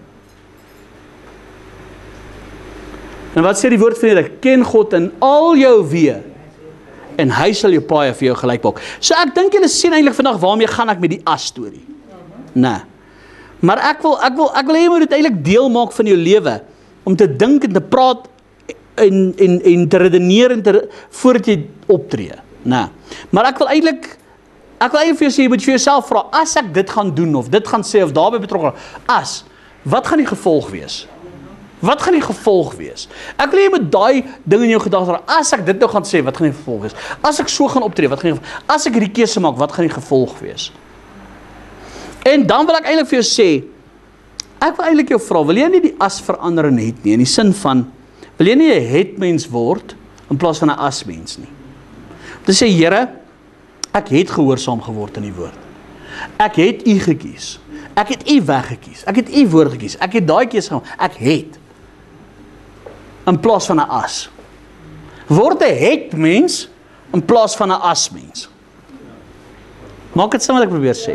En wat sê die woord van die Here? Ken God in al jou weë, en hy sal jou paaie vir jou gelyk maak. So ek dink julle sien eintlik vandag waarmee gaan ek met die as storie. Nee. Maar ek wil ek wil ek wil hê jy moet dit eintlik deel maak van jou lewe, om te dink en te praat en en en te redeneer en te voordat jy optree. Nee. Maar ek wil eintlik ek wil eintlik vir jou sê, jy moet vir jouself vra, as ek dit gaan doen of dit gaan sê of daarbey betrokke, as wat gaan die gevolg wees? Wat gaan die gevolg wees? Ek wil jy met daai ding in jou gedagte, as ek dit nou gaan sê, wat gaan die gevolg wees? As ek so gaan optree, wat gaan die gevolg? As ek hierdie keuse maak, wat gaan die gevolg wees? En dan wil ek eintlik vir jou sê, ek wil eintlik jou vra, wil jy nie die as verander in het nie, in die sin van, wil jy nie 'n het mens word, in plaas van 'n as mens nie? Om te sê, Here, ek het gehoorsaam geword in die woord. Ek het u gekies. Ek het u weg gekies. Ek het u woord gekies. Ek het daai keuse gemaak. Ek het. In plaas van 'n as. Word 'n het mens in plaas van 'n as mens. Maak dit sin wat ek probeer sê.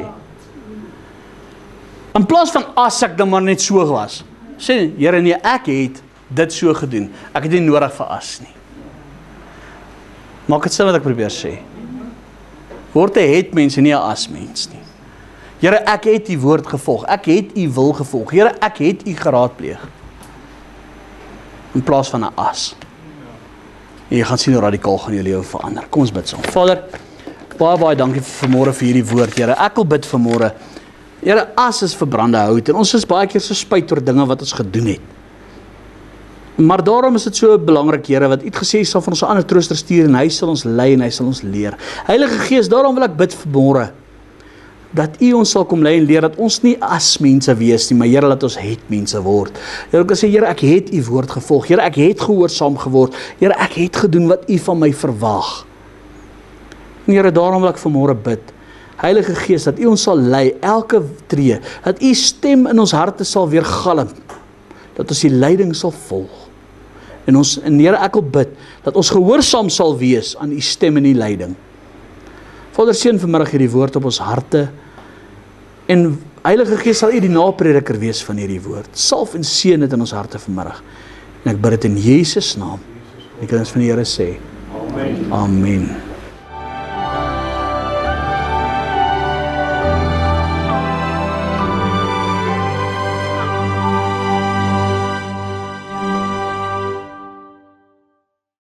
In plaas van as ek dan maar net so was. Sê, Here, nee, ek het dit so gedoen. Ek het nie nodig vir as nie. Maak dit sin wat ek probeer sê. Word 'n het mens en nie 'n as mens nie. Here, ek het u woord gevolg. Ek het u wil gevolg. Here, ek het u geraadpleeg. In plaas van 'n as. En jy gaan sien hoe radikaal gaan jou lewe verander. Kom ons bid saam. Vader, baie baie dankie vir vanmôre vir hierdie woord, Here. Ek wil bid vanmôre. Here, as is verbrande hout en ons is baie keer so spyt oor dinge wat ons gedoen het. Maar daarom is dit so belangrik, Here, wat u het gesê, sal van ons 'n ander trooster stuur en hy sal ons lei en hy sal ons leer. Heilige Gees, daarom wil ek bid vanmôre dat u ons sal kom lei en leer, dat ons nie as mense wees nie, maar Here, dat ons het mense word. Here, ek sê, Here, ek het u woord gevolg. Here, ek het gehoorsaam geword. Here, ek het gedoen wat u van my verwag. En Here, daarom wil ek vanmôre bid, Heilige Gees, dat u ons sal lei elke tree, dat u stem in ons harte sal weer galm, dat ons die leiding sal volg. En ons, en Here, ek wil bid, dat ons gehoorsaam sal wees aan u stem en die leiding. Vader, seën vanmiddag hierdie woord op ons harte, en Heilige Gees, sal u die naprediker wees van hierdie woord. Salf en seën dit in ons harte vanmiddag. En ek bid dit in Jesus naam. Die kinders van die Here sê, Amen. Amen.